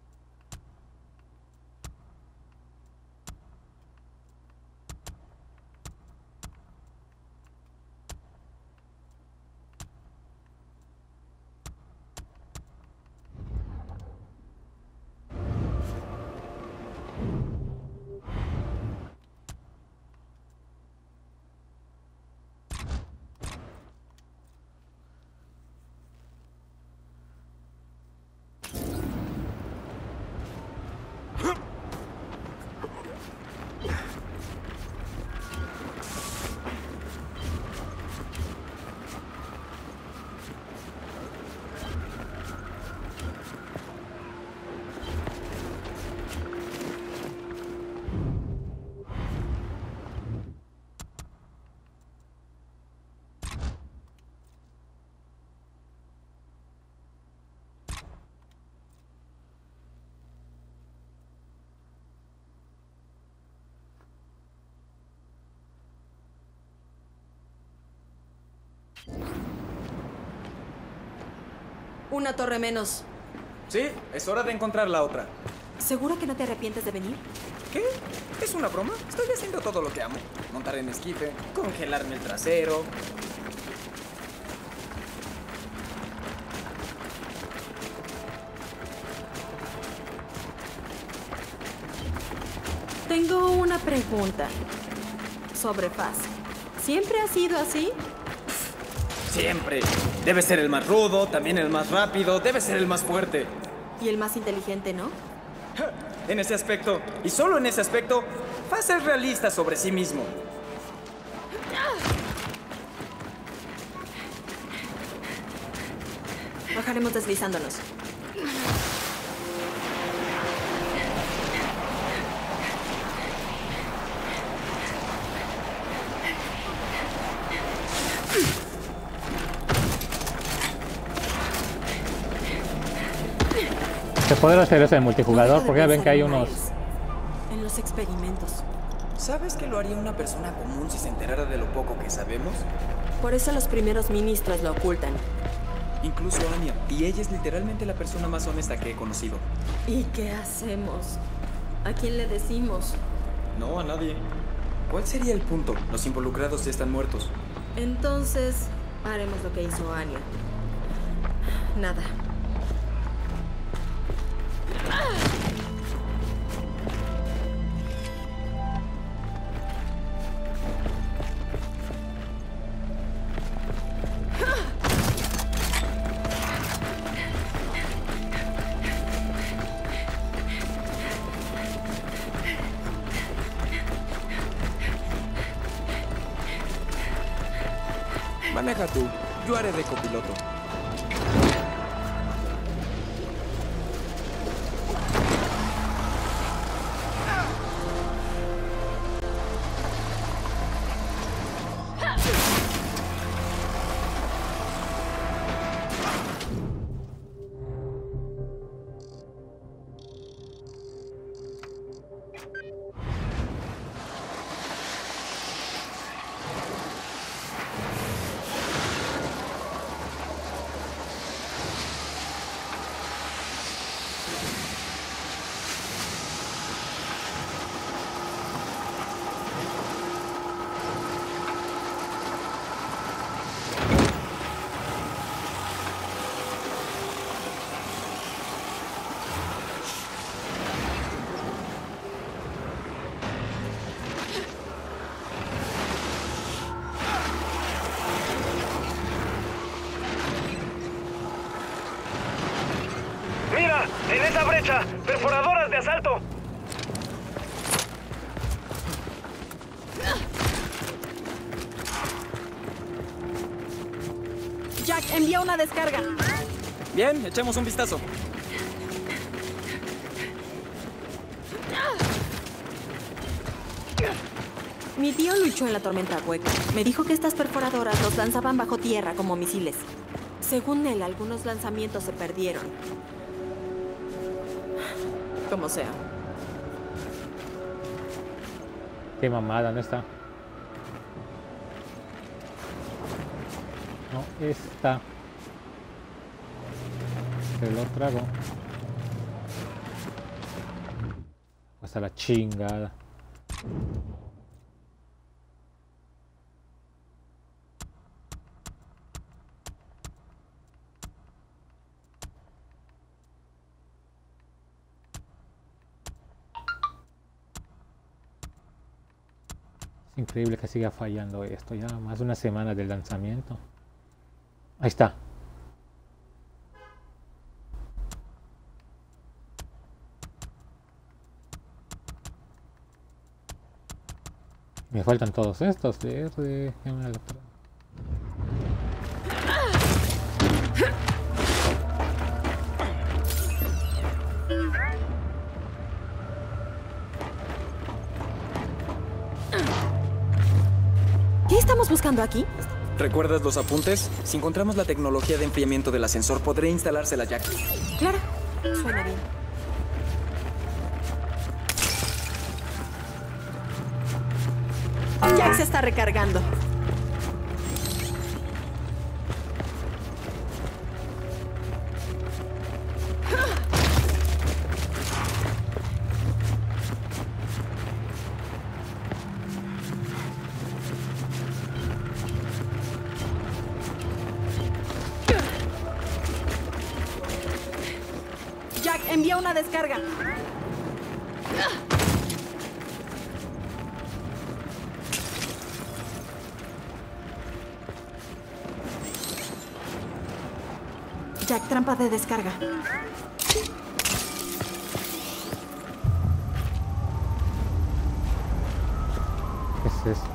Una torre menos. Sí, es hora de encontrar la otra. ¿Seguro que no te arrepientes de venir? ¿Qué? ¿Es una broma? Estoy haciendo todo lo que amo. Montar en esquife, congelarme el trasero. Tengo una pregunta sobre Faz. ¿Siempre ha sido así? Siempre. Debe ser el más rudo, también el más rápido, debe ser el más fuerte. Y el más inteligente, ¿no? En ese aspecto, y solo en ese aspecto, Faz es realista sobre sí mismo. Bajaremos deslizándonos. Se podrá hacer eso en multijugador, porque ya ven que hay unos... En los experimentos. ¿Sabes que lo haría una persona común si se enterara de lo poco que sabemos? Por eso los primeros ministros lo ocultan. Incluso Anya, y ella es literalmente la persona más honesta que he conocido. ¿Y qué hacemos? ¿A quién le decimos? No, a nadie. ¿Cuál sería el punto? Los involucrados ya están muertos. Entonces, haremos lo que hizo Anya. Nada. Maneja tú, yo haré de copiloto. ¡Mira! ¡En esa brecha! ¡Perforadoras de asalto! Jack, envía una descarga. Bien, echemos un vistazo. Mi tío luchó en la tormenta hueca. Me dijo que estas perforadoras los lanzaban bajo tierra como misiles. Según él, algunos lanzamientos se perdieron. Como sea. Qué mamada, ¿dónde está? No, esta. Se lo trago. Hasta la chingada. Increíble que siga fallando esto, ya más de una semana del lanzamiento. Ahí está. Me faltan todos estos. Verde, ¿qué estamos buscando aquí? ¿Recuerdas los apuntes? Si encontramos la tecnología de enfriamiento del ascensor, ¿podré instalársela, Jack? Claro, suena bien. Jack se está recargando. Jack, envía una descarga. Jack, trampa de descarga. ¿qué es eso?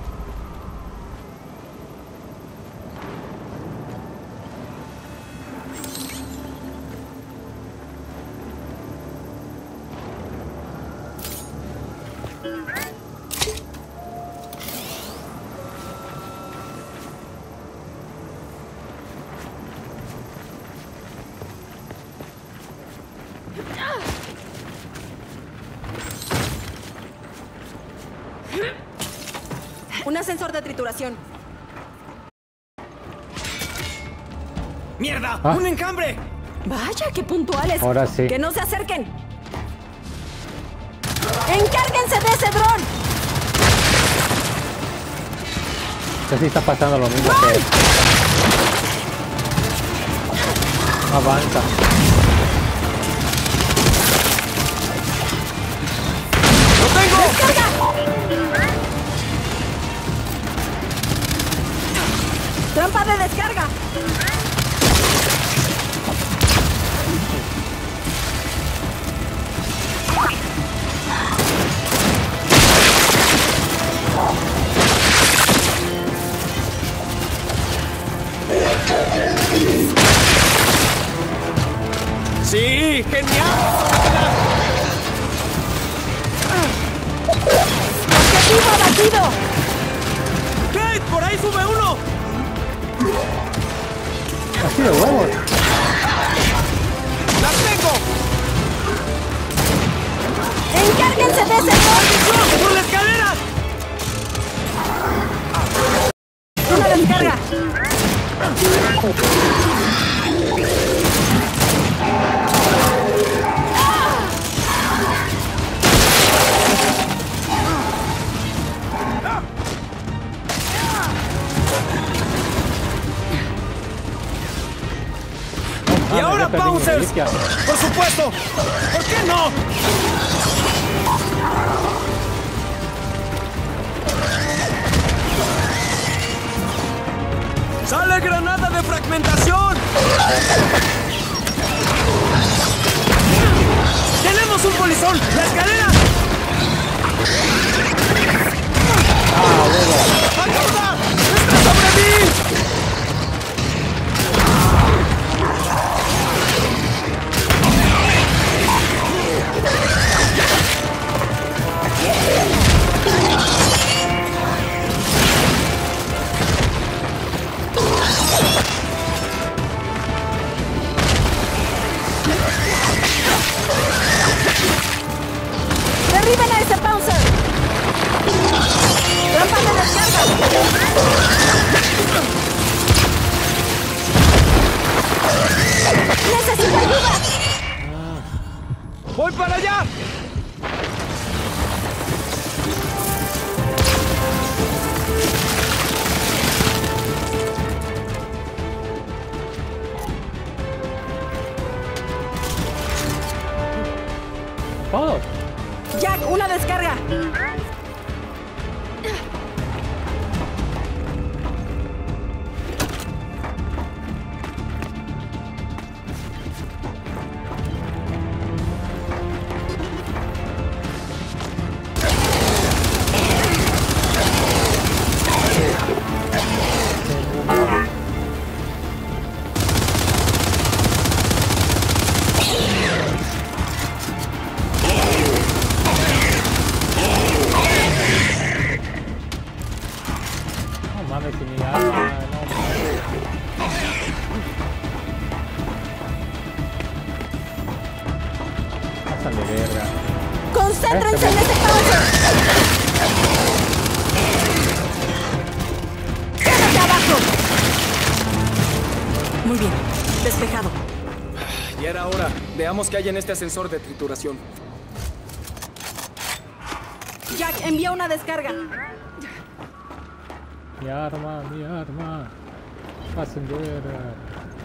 Un ascensor de trituración. ¡Mierda! ¿Ah? ¡Un encambre! Vaya, qué puntuales. Ahora sí. Que no se acerquen. ¡Encárguense de ese dron! Esto sí está pasando lo mismo que... Avanza. ¡Lo tengo! ¡Descarga! ¡Trampa de descarga! ¡Sí! ¡Genial! ¡Objetivo abatido! ¡Kate! ¡Por ahí sube uno! Así de huevos. ¡La tengo! ¡Encárguense de ese dron! ¡Por la escalera! ¡Una descarga! ¡Y ahora ya perdí mi Bouncers! reliquia. ¡Por supuesto! ¿Por qué no? ¡Sale granada de fragmentación! ¡Tenemos un polizón! ¡La escalera! ¡Ayuda! ¡Está sobre mí! si mi arma, no. Pasan de verga. ¡Concéntrense en ese cauce! ¡Quédate abajo! Muy bien, despejado. Ya era hora. Veamos qué hay en este ascensor de trituración. Jack, envía una descarga. Mi arma, mi arma. Pasen de verga.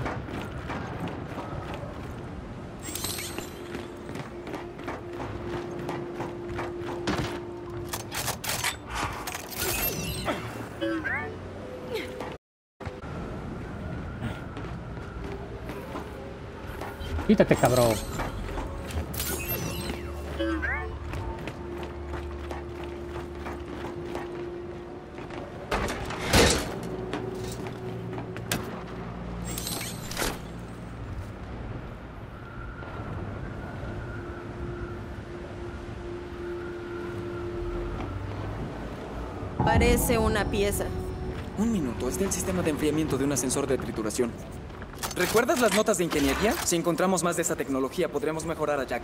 Quítate, cabrón. Parece una pieza. Un minuto, es del sistema de enfriamiento de un ascensor de trituración. ¿Recuerdas las notas de ingeniería? Si encontramos más de esa tecnología, podremos mejorar a Jack.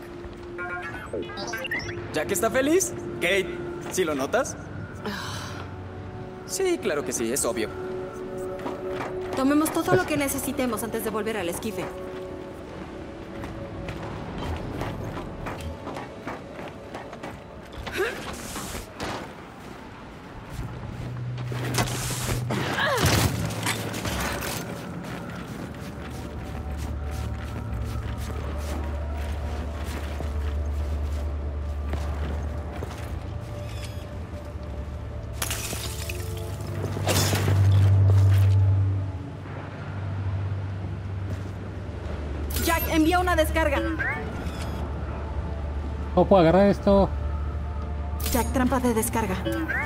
¿Jack está feliz? Kate, ¿sí lo notas? Sí, claro que sí, es obvio. Tomemos todo lo que necesitemos antes de volver al esquife. Jack, envía una descarga. ¿Cómo puedo agarrar esto? Jack, trampa de descarga.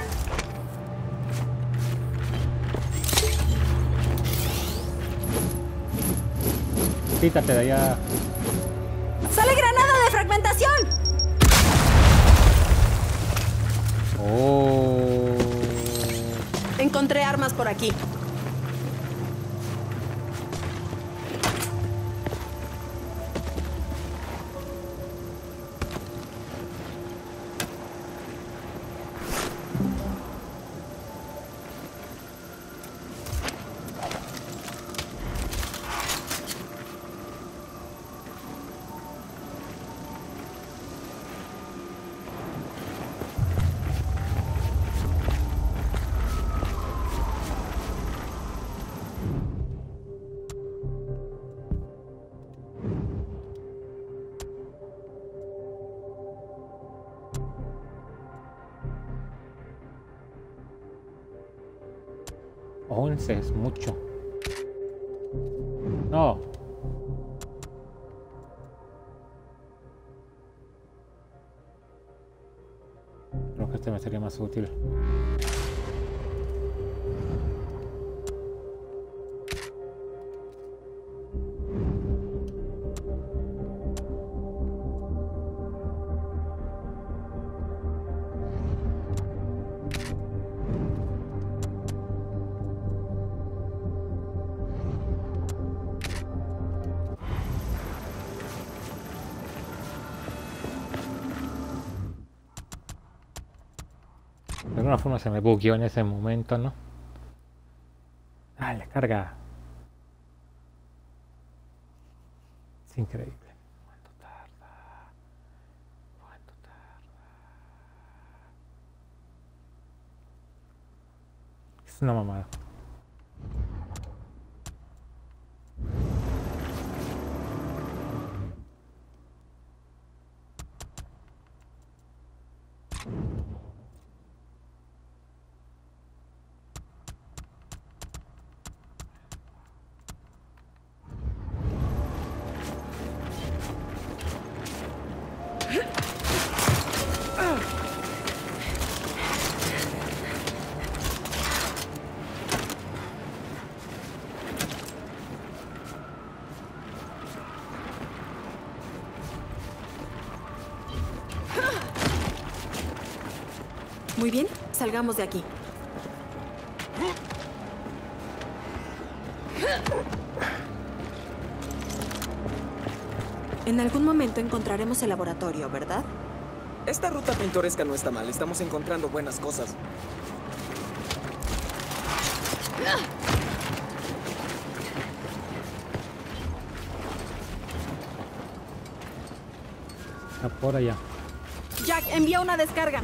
Quítate de allá. ¡Sale granada de fragmentación! Oh. Encontré armas por aquí. Es mucho. No. Creo que este me sería más útil. De alguna forma se me bugueó en ese momento, ¿no? Dale, carga. Es increíble. ¿Cuánto tarda? ¿Cuánto tarda? Es una mamada. Muy bien, salgamos de aquí. En algún momento encontraremos el laboratorio, ¿verdad? Esta ruta pintoresca no está mal. Estamos encontrando buenas cosas. Está por allá. Jack, envía una descarga.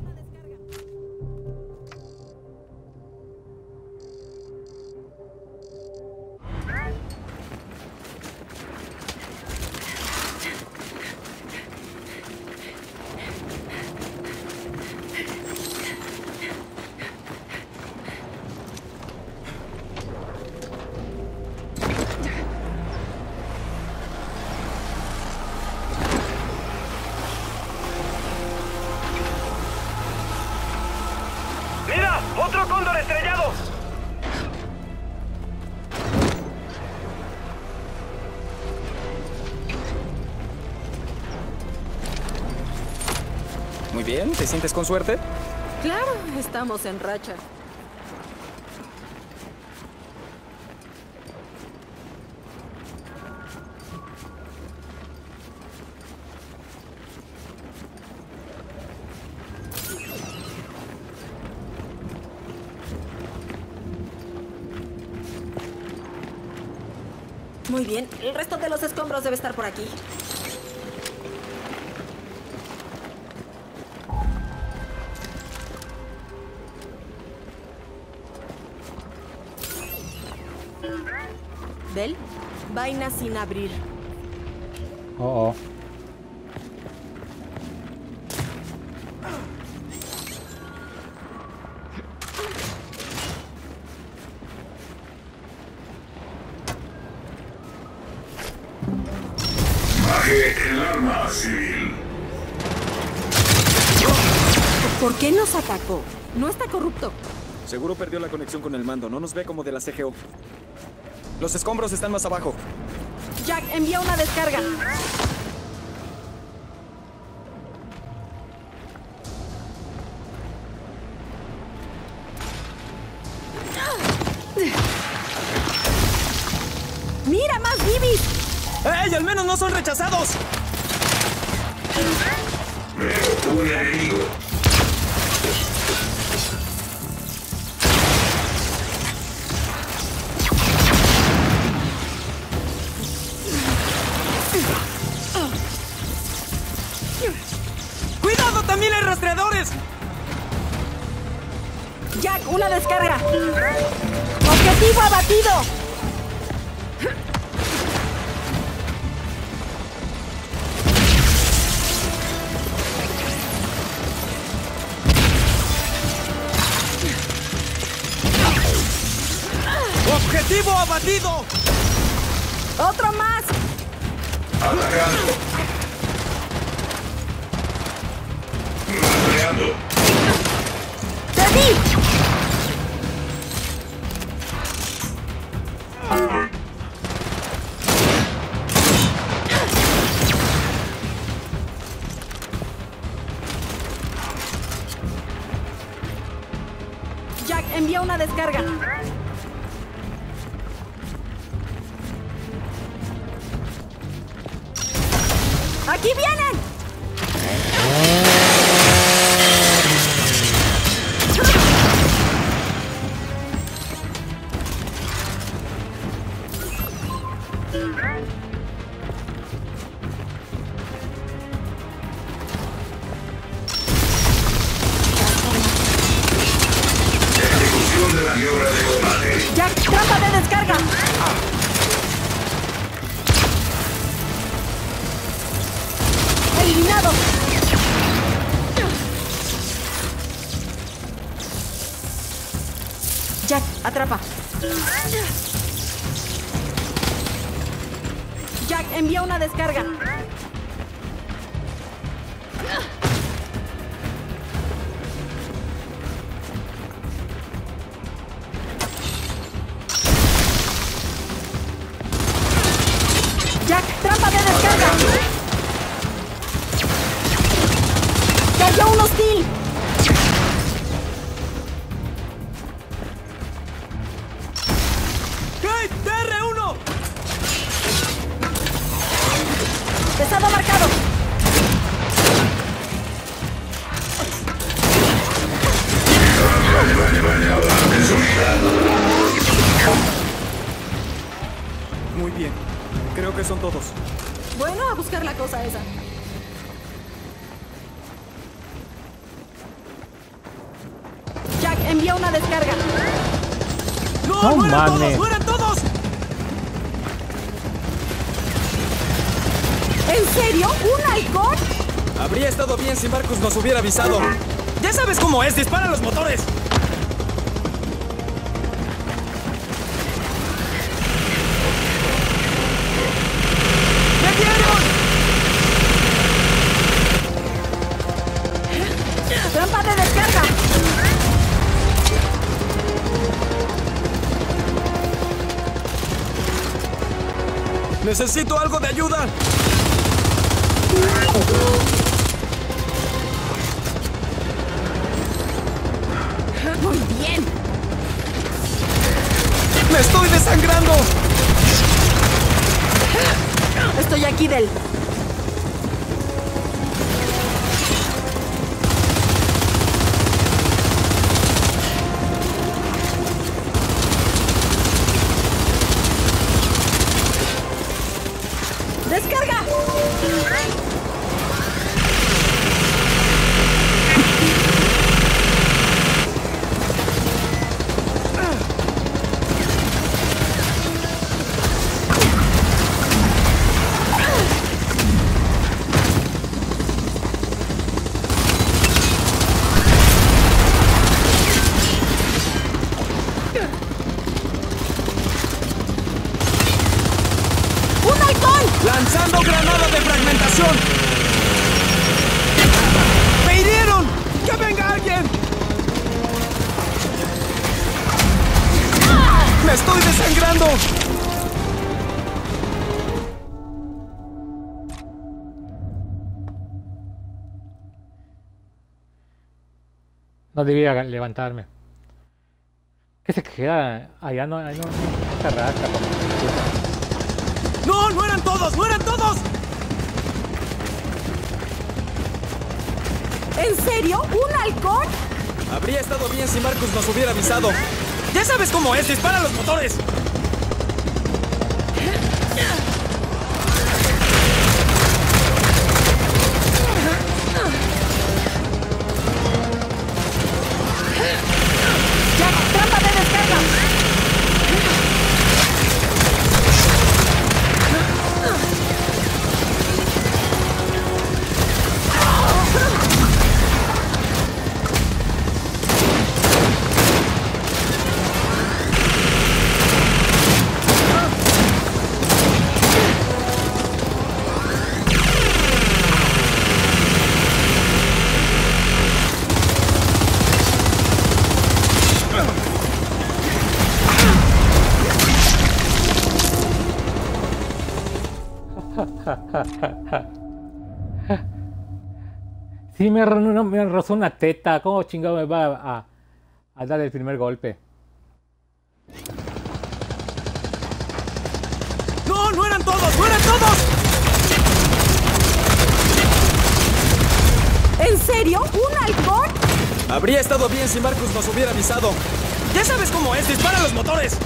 ¡Mira! ¡Otro cóndor estrellado! Muy bien, ¿te sientes con suerte? Claro, estamos en racha. Muy bien, el resto de los escombros debe estar por aquí. ¿Bell? Vaina sin abrir. Oh, oh. Baje el arma civil. ¿Por qué nos atacó? No está corrupto. Seguro perdió la conexión con el mando. No nos ve como de la CGO. Los escombros están más abajo. Jack, envía una descarga. ¡Mira, más bibis! ¡Ey! ¡Al menos no son rechazados! Veo un enemigo. ¡Cuidado! ¡También hay rastreadores! Jack, una descarga. ¡Objetivo abatido! ¡Objetivo abatido! ¡Otro más! Atacando. Rastreando. ¡Te vi! Jack, envía una descarga. ¡Aquí vienen! Ejecución de maniobra de combate. Jack, trampa de descarga. Eliminado. Jack, atrapa. Jack, envía una descarga. Jack, trampa de descarga. ¡Cayó un hostil! ¡Hey! Creo que son todos. Bueno, a buscar la cosa esa. Jack, envía una descarga. ¡No, No no eran todos! mames. ¡No eran todos! ¿En serio? ¿Un halcón? Habría estado bien si Marcus nos hubiera avisado. ¡Ya sabes cómo es! ¡Dispara los motores! ¡Me dieron! ¡Trampa de descarga! ¡Necesito algo de ayuda! Muy bien. ¡Me estoy desangrando! Estoy aquí, Del. ¡Descarga! ¡Un halcón! ¡Lanzando granada de fragmentación! ¡Me hirieron! ¡Que venga alguien! ¡Me estoy desangrando! No debía levantarme. ¿Qué se queda? Allá no se arrastra como... ¡No! ¡No eran todos! ¡No eran todos! ¿En serio? ¿Un halcón? Habría estado bien si Marcus nos hubiera avisado. ¡Ya sabes cómo es! ¡Dispara los motores! Jack, trampa de descarga. Sí, me rozó una teta. ¿Cómo chingado me va a dar el primer golpe? ¡No! ¡No eran todos! ¡No eran todos! ¿En serio? ¿Un halcón? Habría estado bien si Marcus nos hubiera avisado. ¡Ya sabes cómo es! ¡Dispara los motores!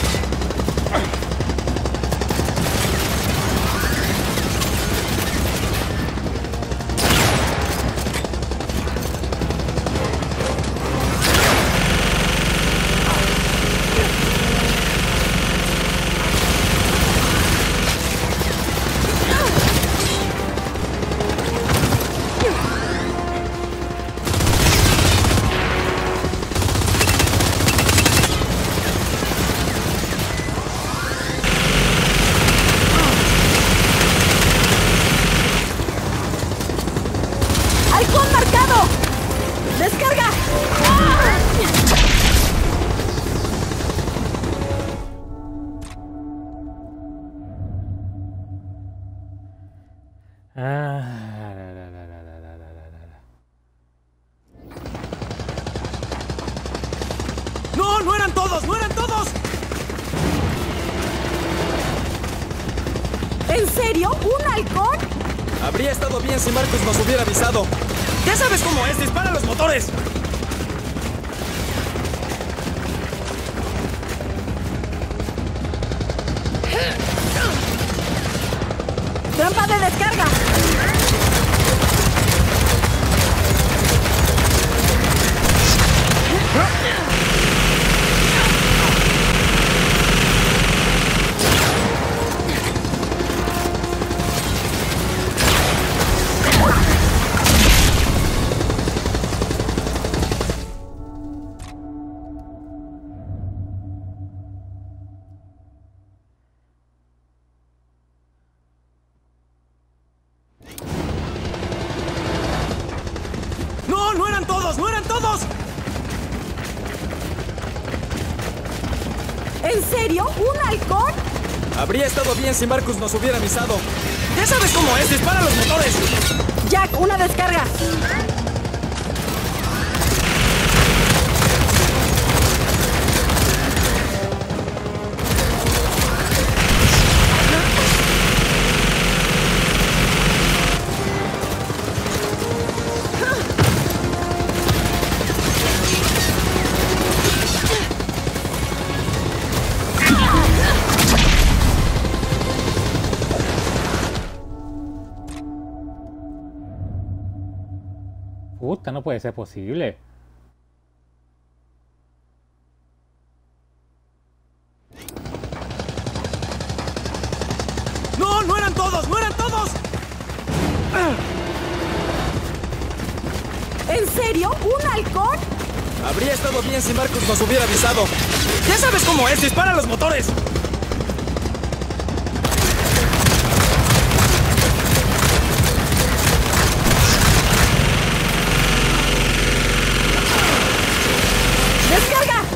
¡Halcón marcado! ¡Descarga! ¡No! ¡No eran todos! ¡No eran todos! ¿En serio? ¿Un halcón? Habría estado bien si Marcus nos hubiera avisado. ¡Ya sabes cómo es! ¡Dispara los motores! ¡Trampa de descarga! ¡No! ¡No eran todos! ¡No eran todos! ¿En serio? ¿Un halcón? Habría estado bien si Marcus nos hubiera avisado. ¡Ya sabes cómo es! ¡Dispara los motores! Jack, una descarga. Puta, no puede ser posible. ¡No! ¡No eran todos! ¡No eran todos! ¿En serio? ¿Un halcón? Habría estado bien si Marcus nos hubiera avisado. ¡Ya sabes cómo es! ¡Dispara los motores! ¡Descarga!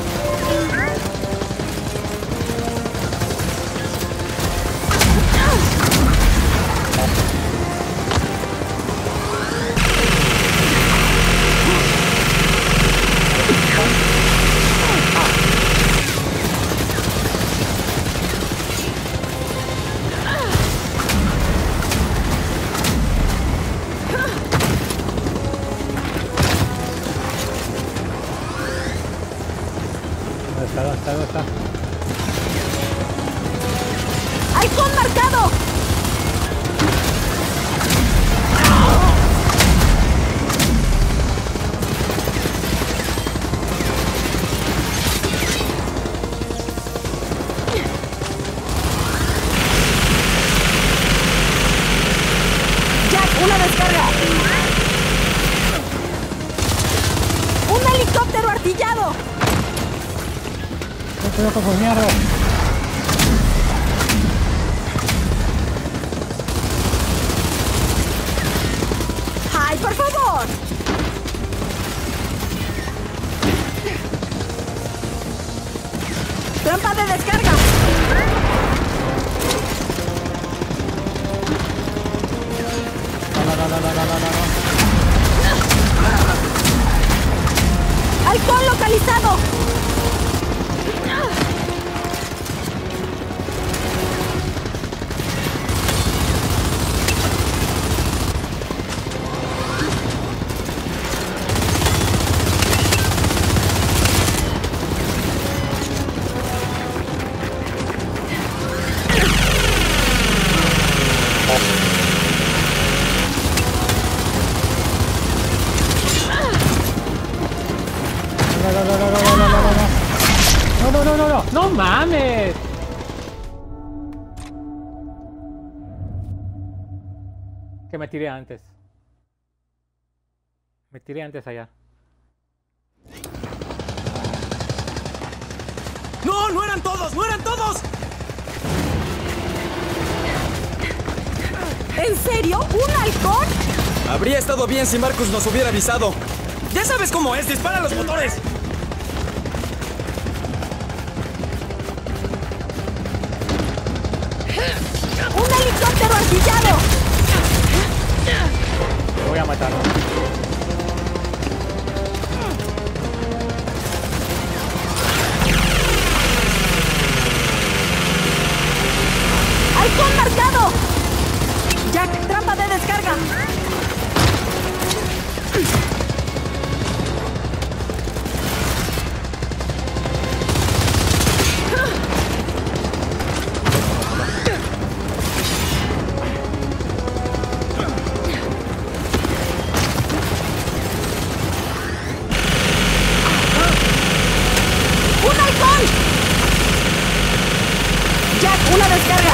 ¿Dónde está? ¡Halcón marcado! Jack, una descarga. ¡Un helicóptero artillado! Estoy acompañado. ¡Ay, por favor! ¡Trampa de descarga! No. ¡Halcón localizado! No. ¡No mames! Que me tiré antes. Me tiré antes allá. ¡No! ¡No eran todos! ¡No eran todos! ¿En serio? ¿Un halcón? Habría estado bien si Marcus nos hubiera avisado. ¡Ya sabes cómo es! ¡Dispara los motores! ¡Un helicóptero artillado! Lo voy a matar. ¡Halcón marcado! Jack, trampa de descarga. Jack, una descarga.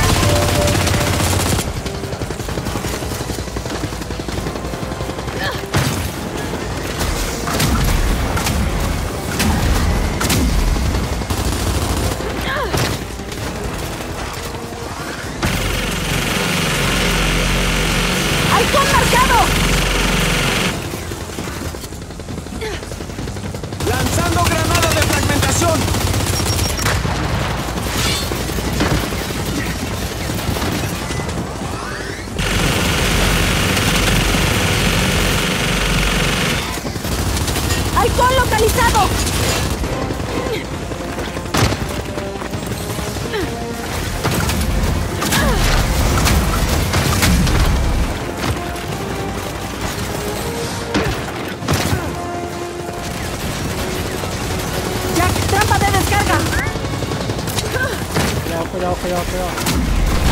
¡Halcón marcado! ¡Lanzando granada de fragmentación! ¡Halcón localizado! Jack, trampa de descarga. Cuidado.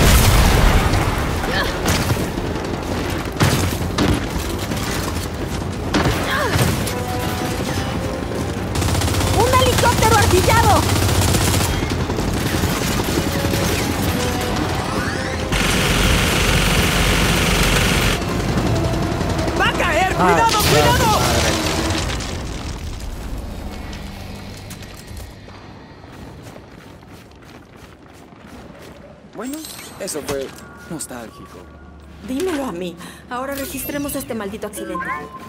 ¡Un helicóptero artillado! ¡Va a caer! ¡Cuidado, cuidado! Bueno, eso fue nostálgico. Dímelo a mí. Ahora registremos este maldito accidente.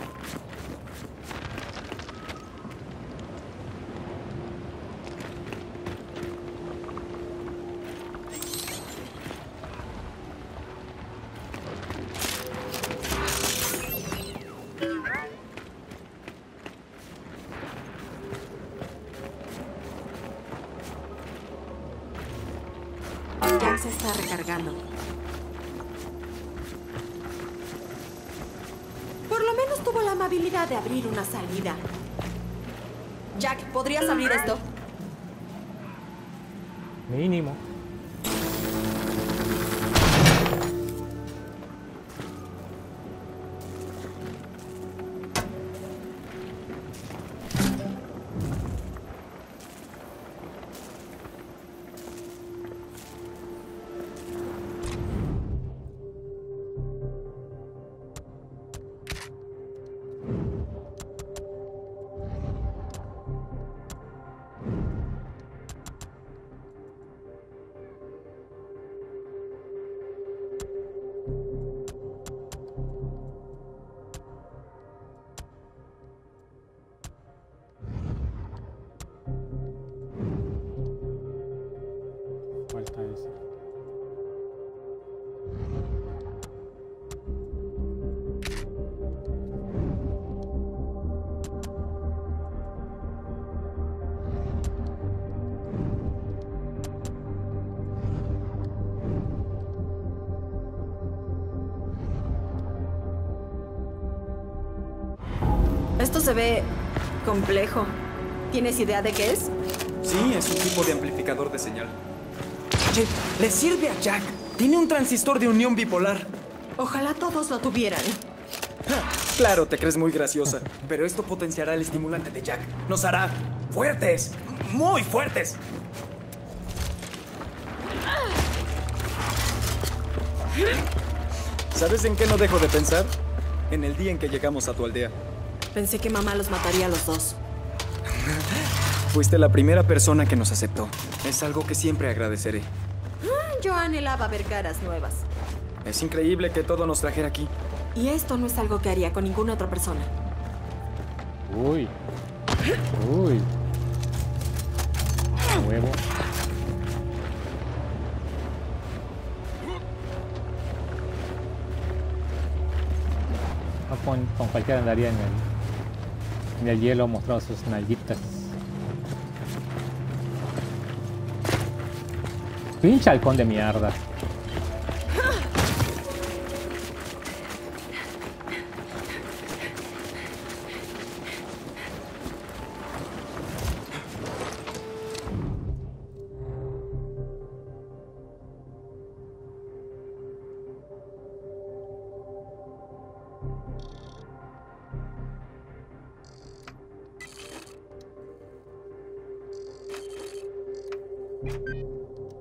Jack se está recargando. Por lo menos tuvo la amabilidad de abrir una salida. Jack, ¿podrías abrir esto? Mínimo. Falta eso. Esto se ve complejo. ¿Tienes idea de qué es? Sí, es un tipo de amplificador de señal. Oye, le sirve a Jack. Tiene un transistor de unión bipolar. Ojalá todos lo tuvieran. Claro, te crees muy graciosa, pero esto potenciará el estimulante de Jack. Nos hará fuertes, muy fuertes. ¿Sabes en qué no dejo de pensar? En el día en que llegamos a tu aldea. Pensé que mamá los mataría a los dos. Fuiste la primera persona que nos aceptó. Es algo que siempre agradeceré. Yo anhelaba ver caras nuevas. Es increíble que todo nos trajera aquí. Y esto no es algo que haría con ninguna otra persona. Uy. Huevo. No, con cualquiera andaría en el hielo mostrando sus nalguitas. Pinche halcón de mierda.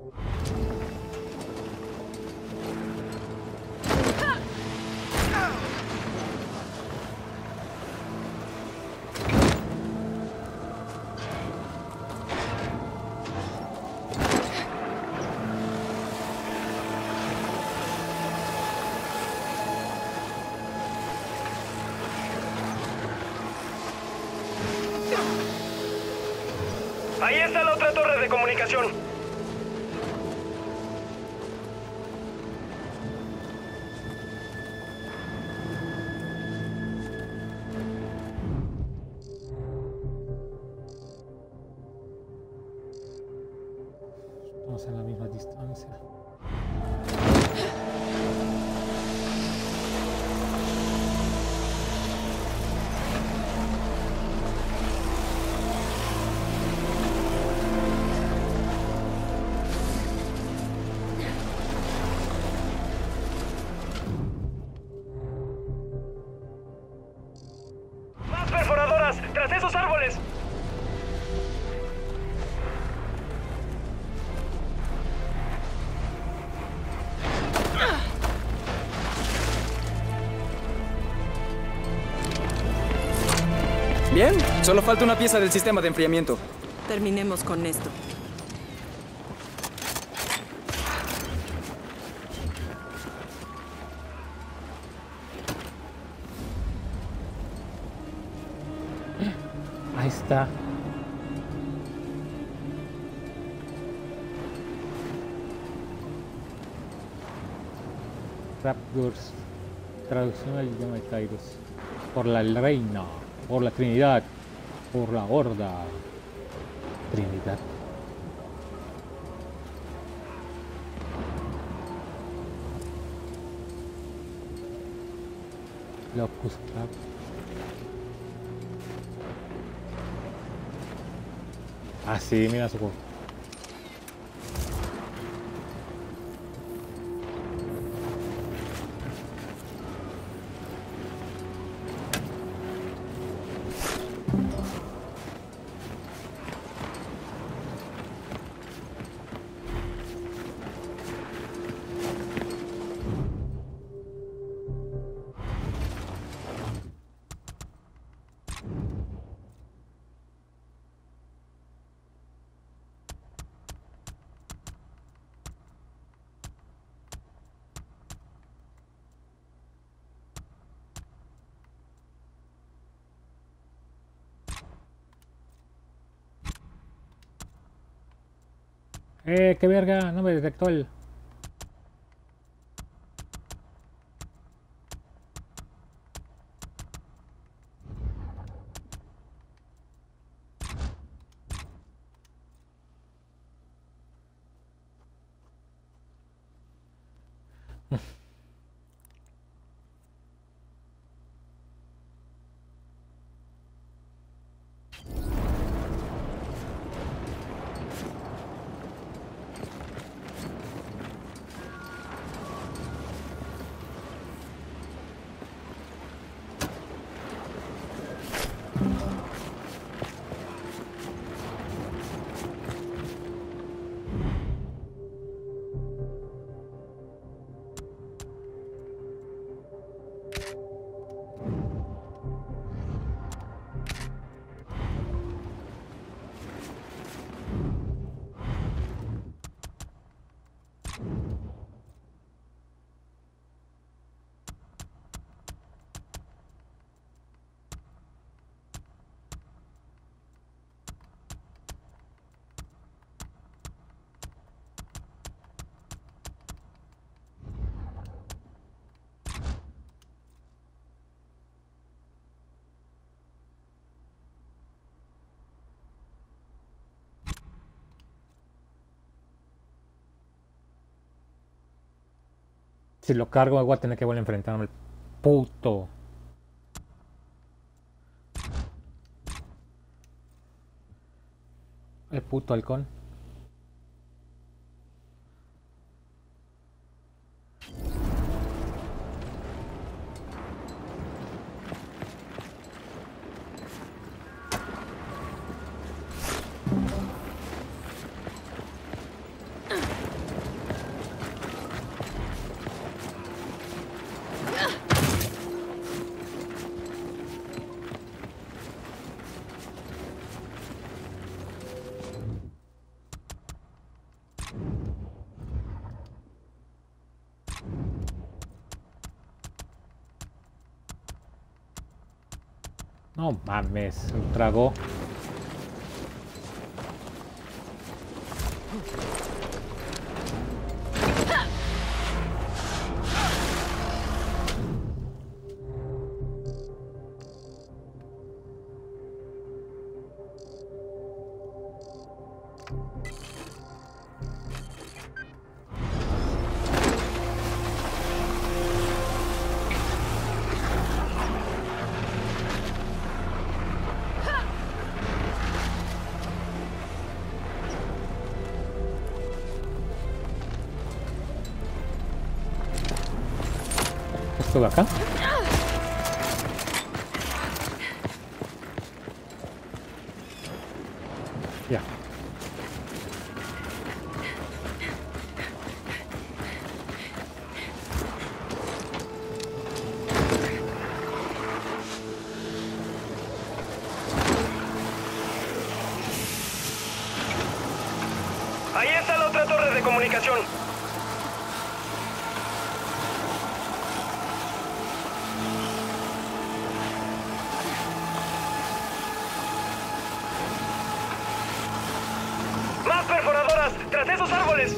Ahí está la otra torre de comunicación. Estamos en la misma distancia. ¡Más perforadoras! ¡Tras esos árboles! Bien, solo falta una pieza del sistema de enfriamiento. Terminemos con esto. Ahí está. Raptors. Traducción al idioma de Kairos. Por la reina, por la Trinidad, por la Horda. Trinidad. Locus Crab. Ah, sí, mira su juego. Qué verga, no me detectó el... Si lo cargo, voy a tener que volver a enfrentarme al puto. El puto halcón. No mames, se tragó. ¿Esto de acá? Ya. Ahí está la otra torre de comunicación. ¡Más perforadoras! ¡Tras esos árboles!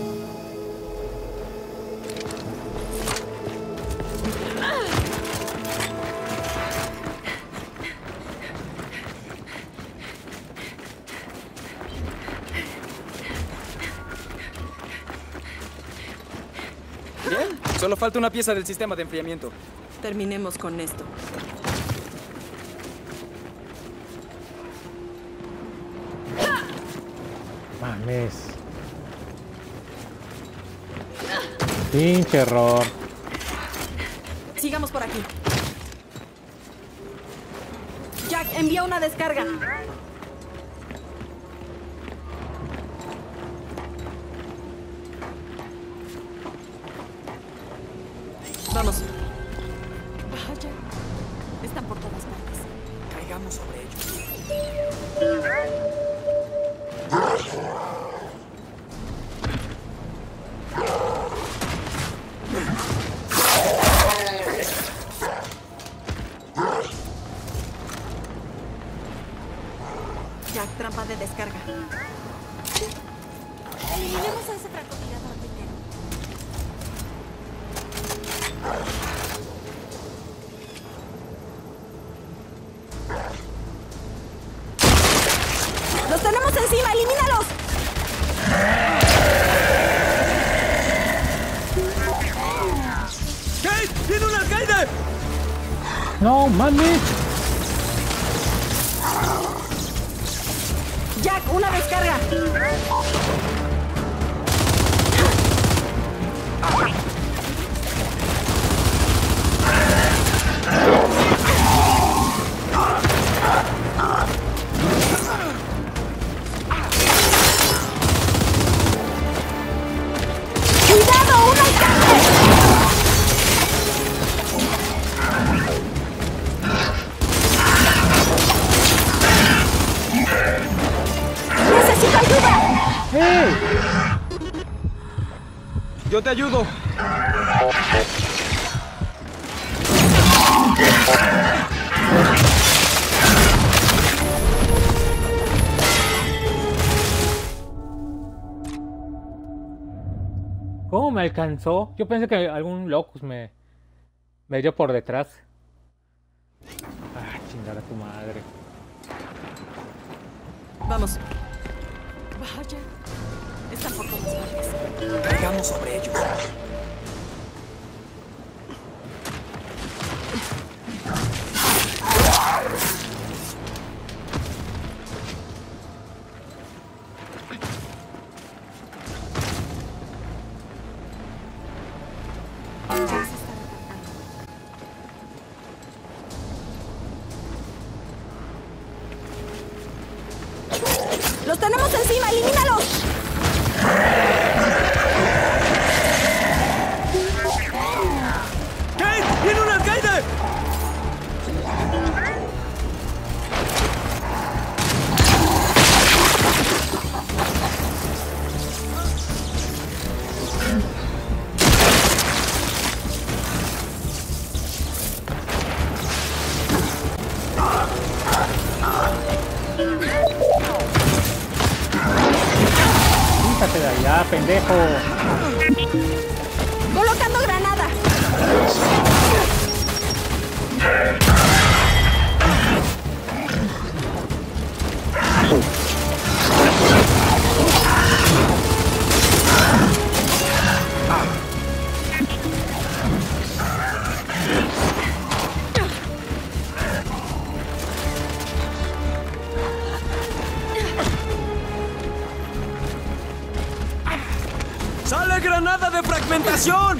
Bien, solo falta una pieza del sistema de enfriamiento. Terminemos con esto. Mames. Pinche error. Sigamos por aquí. Jack, envía una descarga. Vamos. Vaya. Están por todas partes. Caigamos sobre ellos. Jack, trampa de descarga. Eliminemos a ese francotirador primero. ¡Los tenemos encima! ¡Elimínalos! ¡Kate! ¡Tiene un alcaide! No mames. Jack, una descarga. ¡Cuidado! ¡Un alcance! ¡Necesito ayuda! ¡Hey! Yo te ayudo. ¿Cómo me alcanzó? Yo pensé que algún locus me dio por detrás. Ah, chingada tu madre. Vamos. Vaya. Están por todas partes. Caigamos sobre ellos. ¡Los tenemos encima! ¡Elimínalos! ¡Kate! ¡Tiene un alcaide! de allá, pendejo. ¡Colocando granada! ¡Sale granada de fragmentación!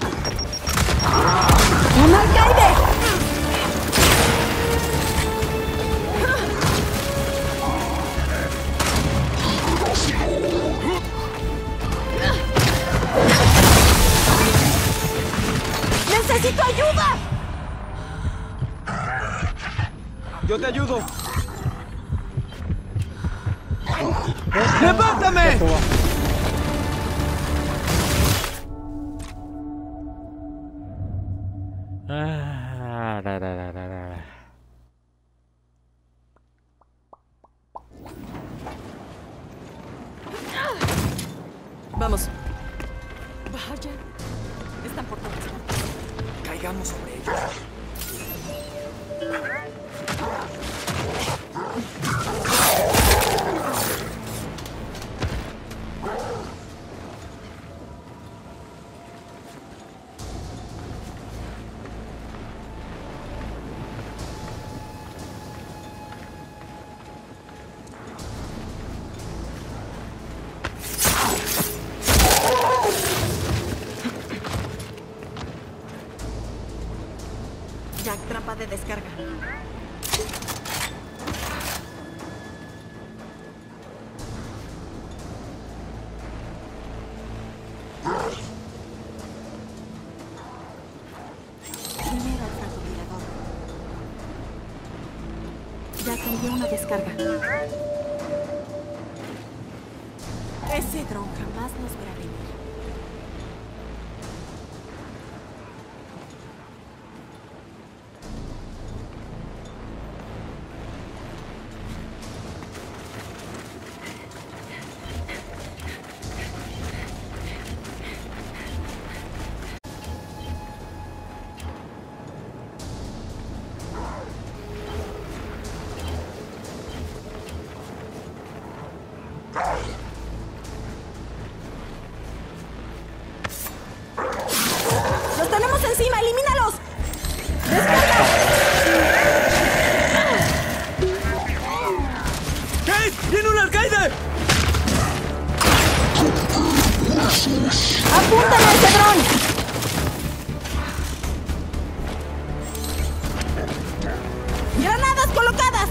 ¡Un alcaide! ¡Necesito ayuda! Yo te ayudo. ¡Levántame! Vamos. Vaya. Están por todas partes. Caigamos sobre ellos. Jack, trampa de descarga. Primero al francotirador. Jack envió una descarga. Ese dron jamás nos verá venir. ¡Los tenemos encima! ¡Elimínalos! ¡Kate! ¡Viene un alcaide! ¡Apúntale a ese dron! ¡Granadas colocadas!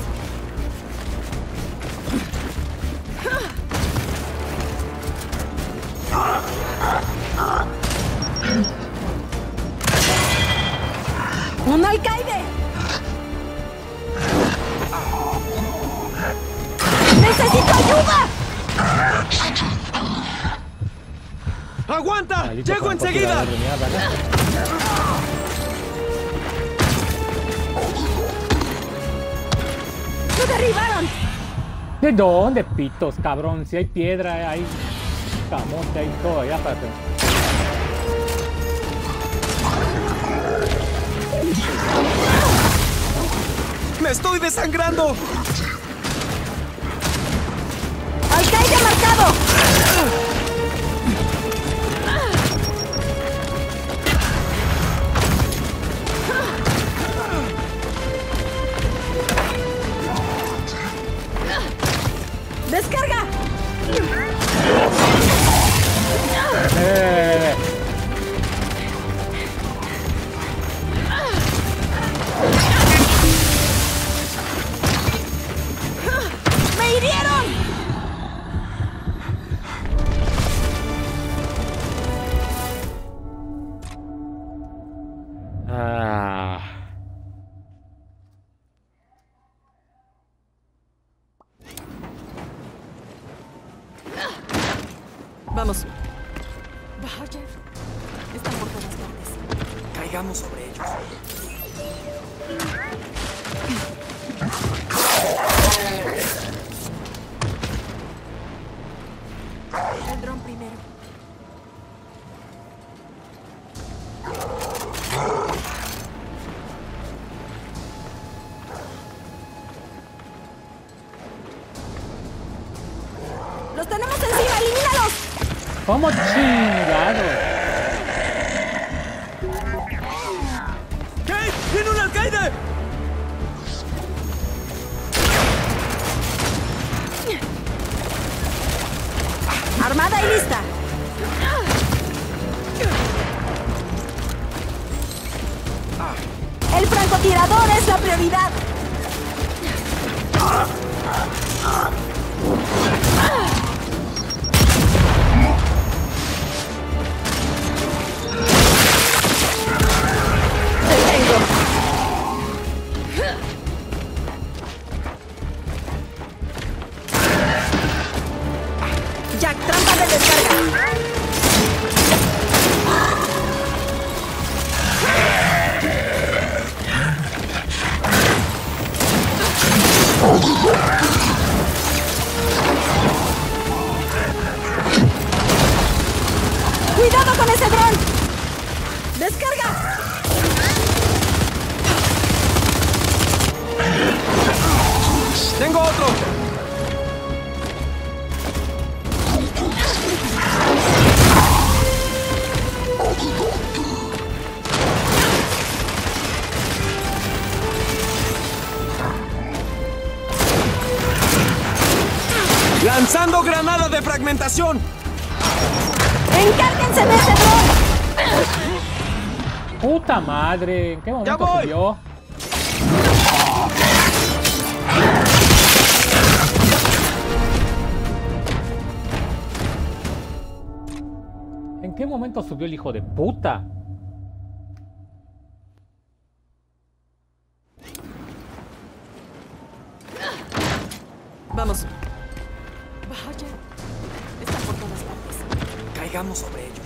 ¡Un alcaide! ¡Necesito ayuda! ¡Aguanta! Maldito ¡Llego enseguida! francotirador de mierda, ¿no? ¡Lo derribaron! ¿De dónde, pitos, cabrón? Si hay piedra, hay camote, hay todo allá para que... ¡Me estoy desangrando! ¡Alcaide marcado! ¡Descarga! ¡Me hirieron! Vamos. Vaya. Están por todas partes. Caigamos sobre ellos. El dron primero. ¡Los tenemos encima! ¡Elimínalos! ¿Cómo chingados? ¡Kate! ¡Viene un alcaide! ¡Armada y lista! ¡El francotirador es la prioridad! Jack, trampa de descarga. ¡Cuidado con ese dron! ¡Descarga! ¡Tengo otro! ¡Lanzando granada de fragmentación! ¡Encárguense de ese dron! ¡Puta madre! ¿En qué momento voy! subió? ¿En qué momento subió el hijo de puta? Vamos. Vaya. Están por todas partes. Caigamos sobre ellos.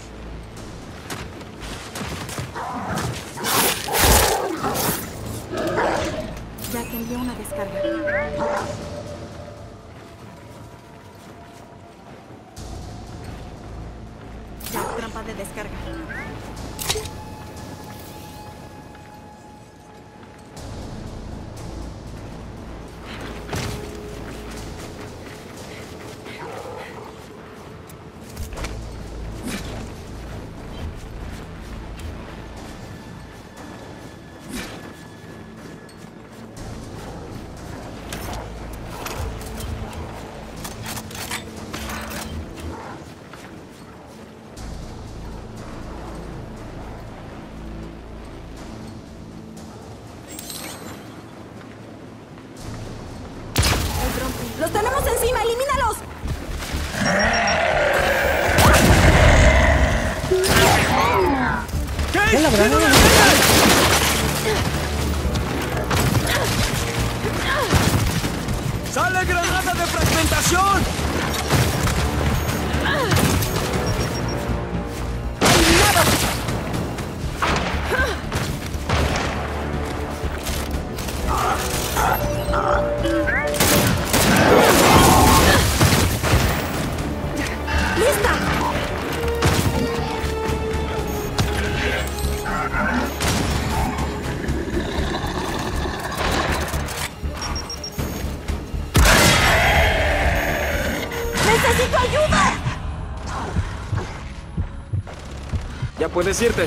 Jack envió una descarga. Jack, trampa de descarga. ¡Los tenemos encima! ¡Elimínalos! ¿Qué la verdad? ¡Sale granada de fragmentación! ¡Lista! ¡Necesito ayuda! Ya puedes irte.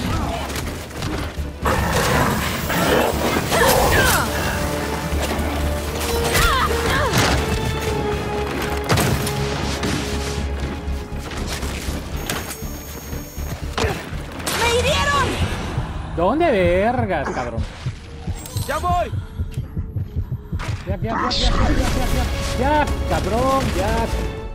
¡Me hirieron! ¿Dónde vergas, cabrón? ¡Ya voy! Ya, cabrón, ya.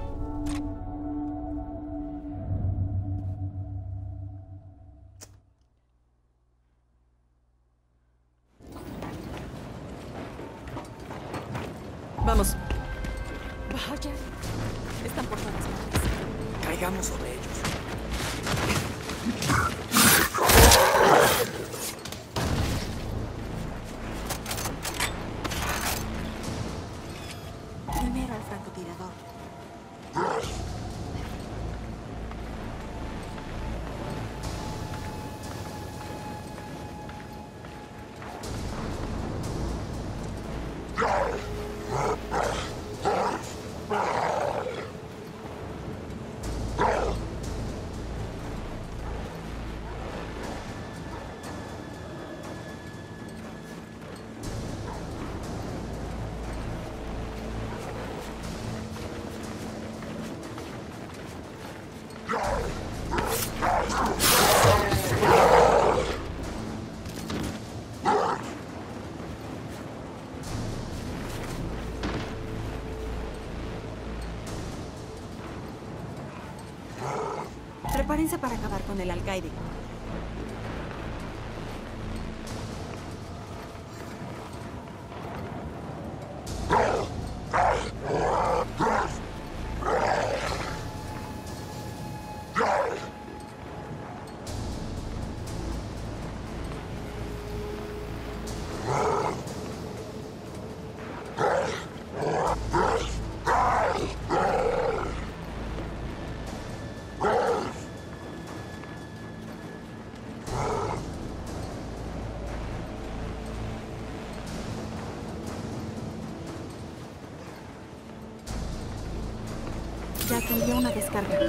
Vamos. Vaya. Están por todas partes. Caigamos sobre ellos. Primero al francotirador. Prepárense para acabar con el alcaide. Ya te envié una descarga.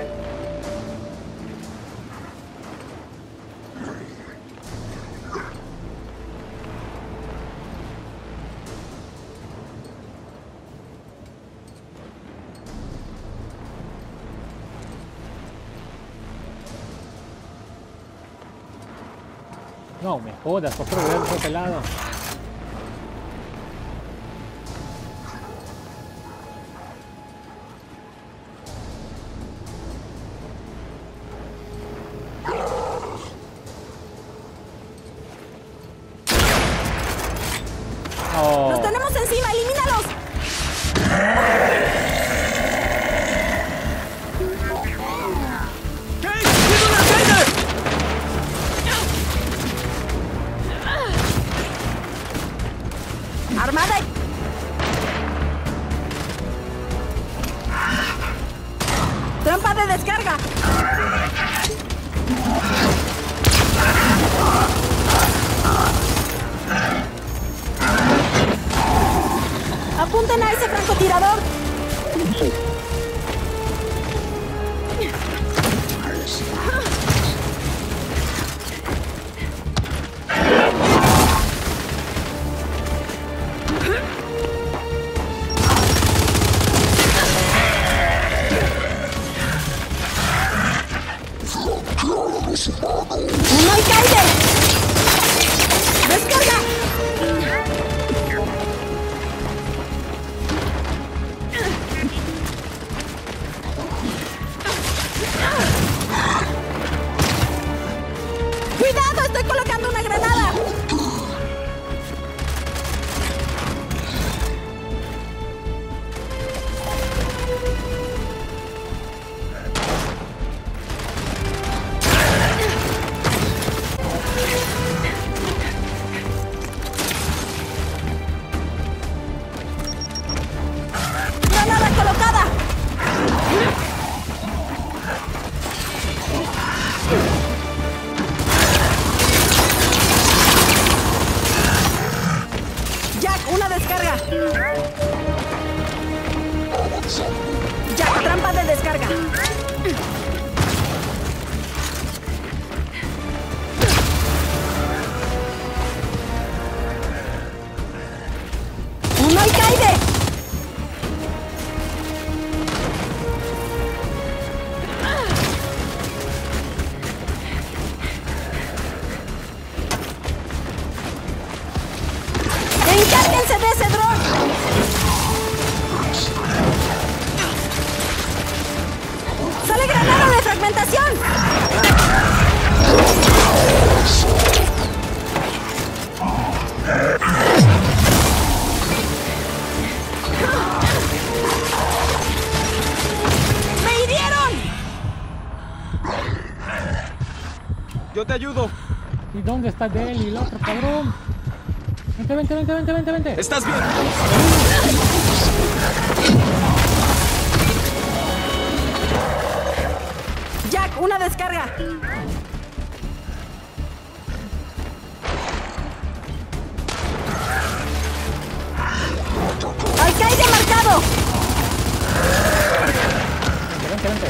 No me jodas, por favor, por ese lado. ¡Los tenemos encima! ¡Elimínalos! ¡Armada! ¡Trampa de descarga! ¡Apunten a ese francotirador! ¡Un alcaide! ¡Descarga! ¡Cuidado! ¡Estoy colocando una granada! ¡Granada colocada! Jack, una descarga. Jack, trampa de descarga. ¡Un alcaide! ¡Encárguense de ese dron! ¡Sale granada de fragmentación! ¡Me hirieron! Yo te ayudo. ¿Y dónde está Deli, el otro cabrón? Vente. ¿Estás bien? Jack, una descarga. ¡Alcaide marcado! Vente.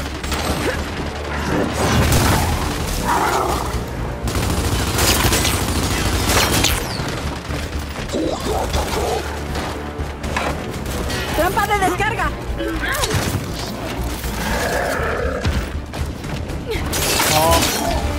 ¡Trampa de descarga! No.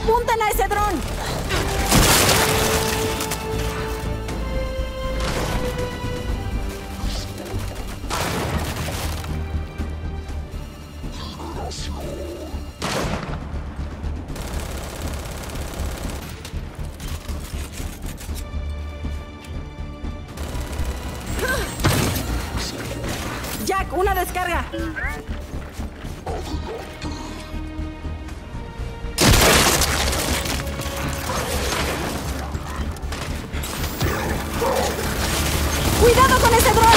¡Apunten a ese dron! Jack, una descarga. ¡Cuidado con ese dron!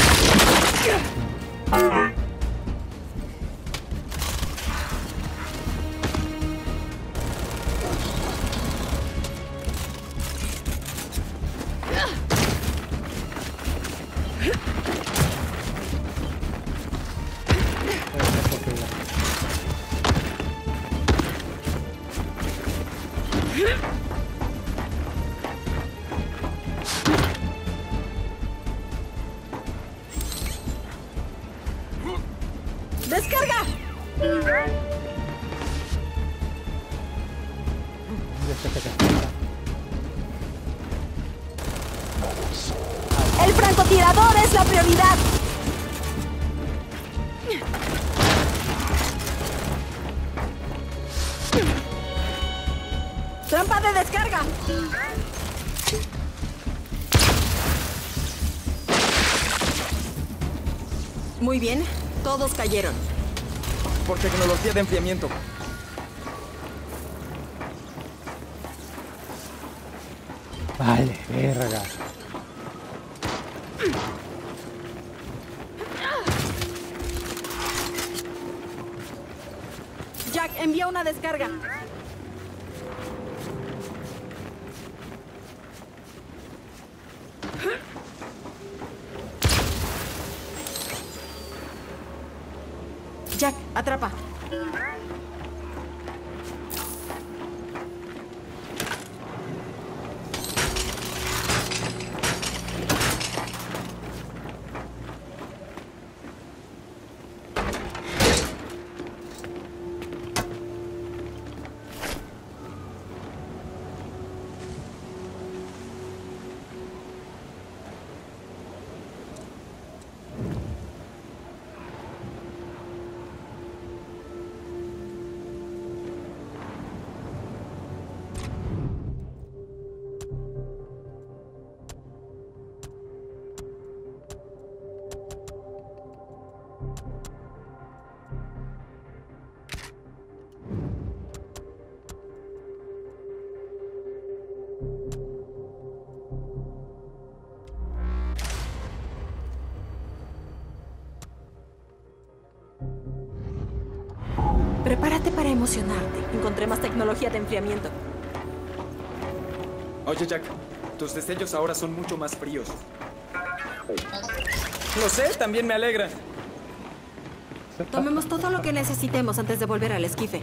¡Descarga! ¡El francotirador es la prioridad! ¡Trampa de descarga! Muy bien, todos cayeron. Por tecnología de enfriamiento. Vale, verga. Jack, envía una descarga. Jack, atrapa. Prepárate para emocionarte. Encontré más tecnología de enfriamiento. Oye, Jack, tus destellos ahora son mucho más fríos. Lo sé, también me alegra. Tomemos todo lo que necesitemos antes de volver al esquife.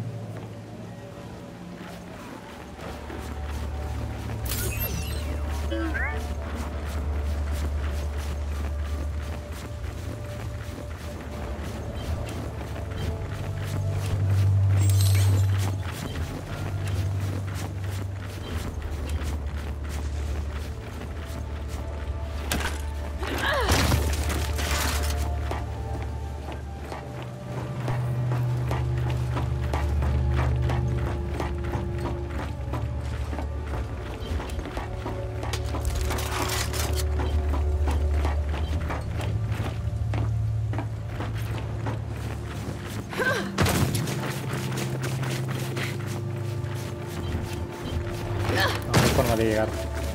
No hay forma de llegar.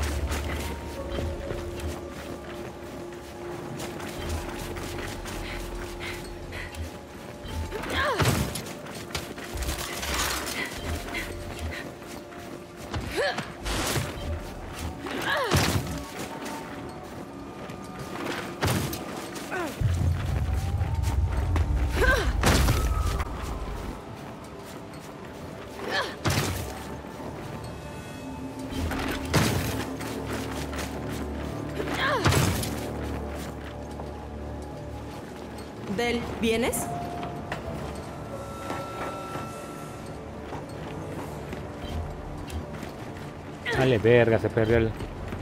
Del, ¿vienes? Dale, verga, se perdió el...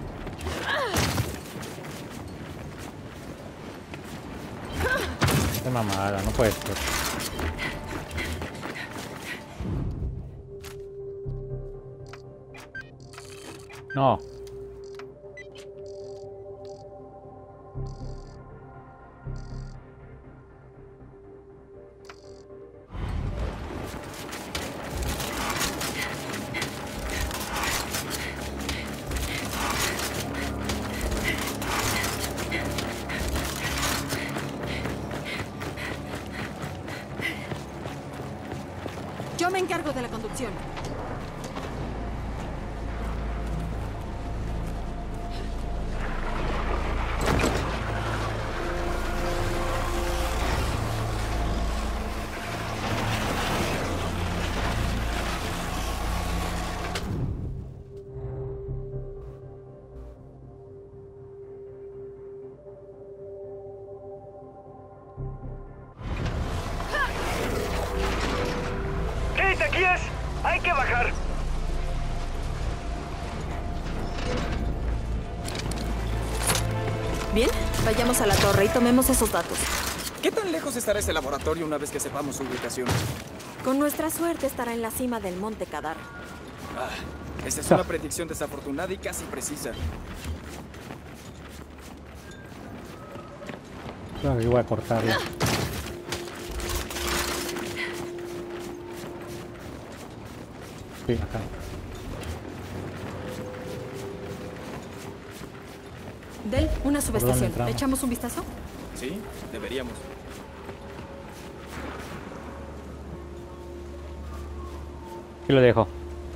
Qué mamada, no puede ser. No. Yo me encargo de la conducción. Kate, aquí es. Hay que bajar. Bien, vayamos a la torre y tomemos esos datos. ¿Qué tan lejos estará ese laboratorio una vez que sepamos su ubicación? Con nuestra suerte estará en la cima del Monte Kadar. Ah, esa es una predicción desafortunada y casi precisa. Creo que voy a cortarlo. Sí, acá. Del, una subestación. entramos? ¿Le echamos un vistazo? Sí, deberíamos. Aquí lo dejo.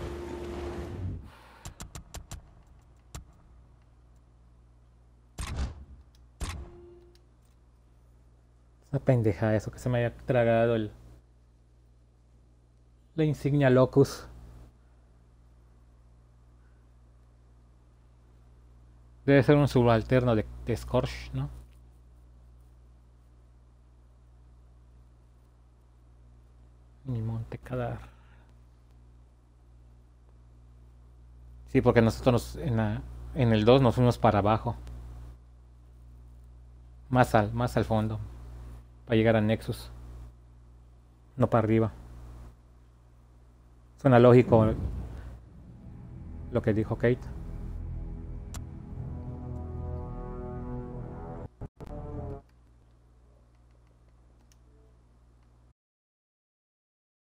Esa pendeja, eso que se me haya tragado el... La insignia Locus. Debe ser un subalterno de Scorch, ¿no? Mi Monte Kadar. Sí, porque nosotros en el 2 nos fuimos para abajo. Más al fondo. Para llegar a Nexus. No para arriba. Suena lógico lo que dijo Kate.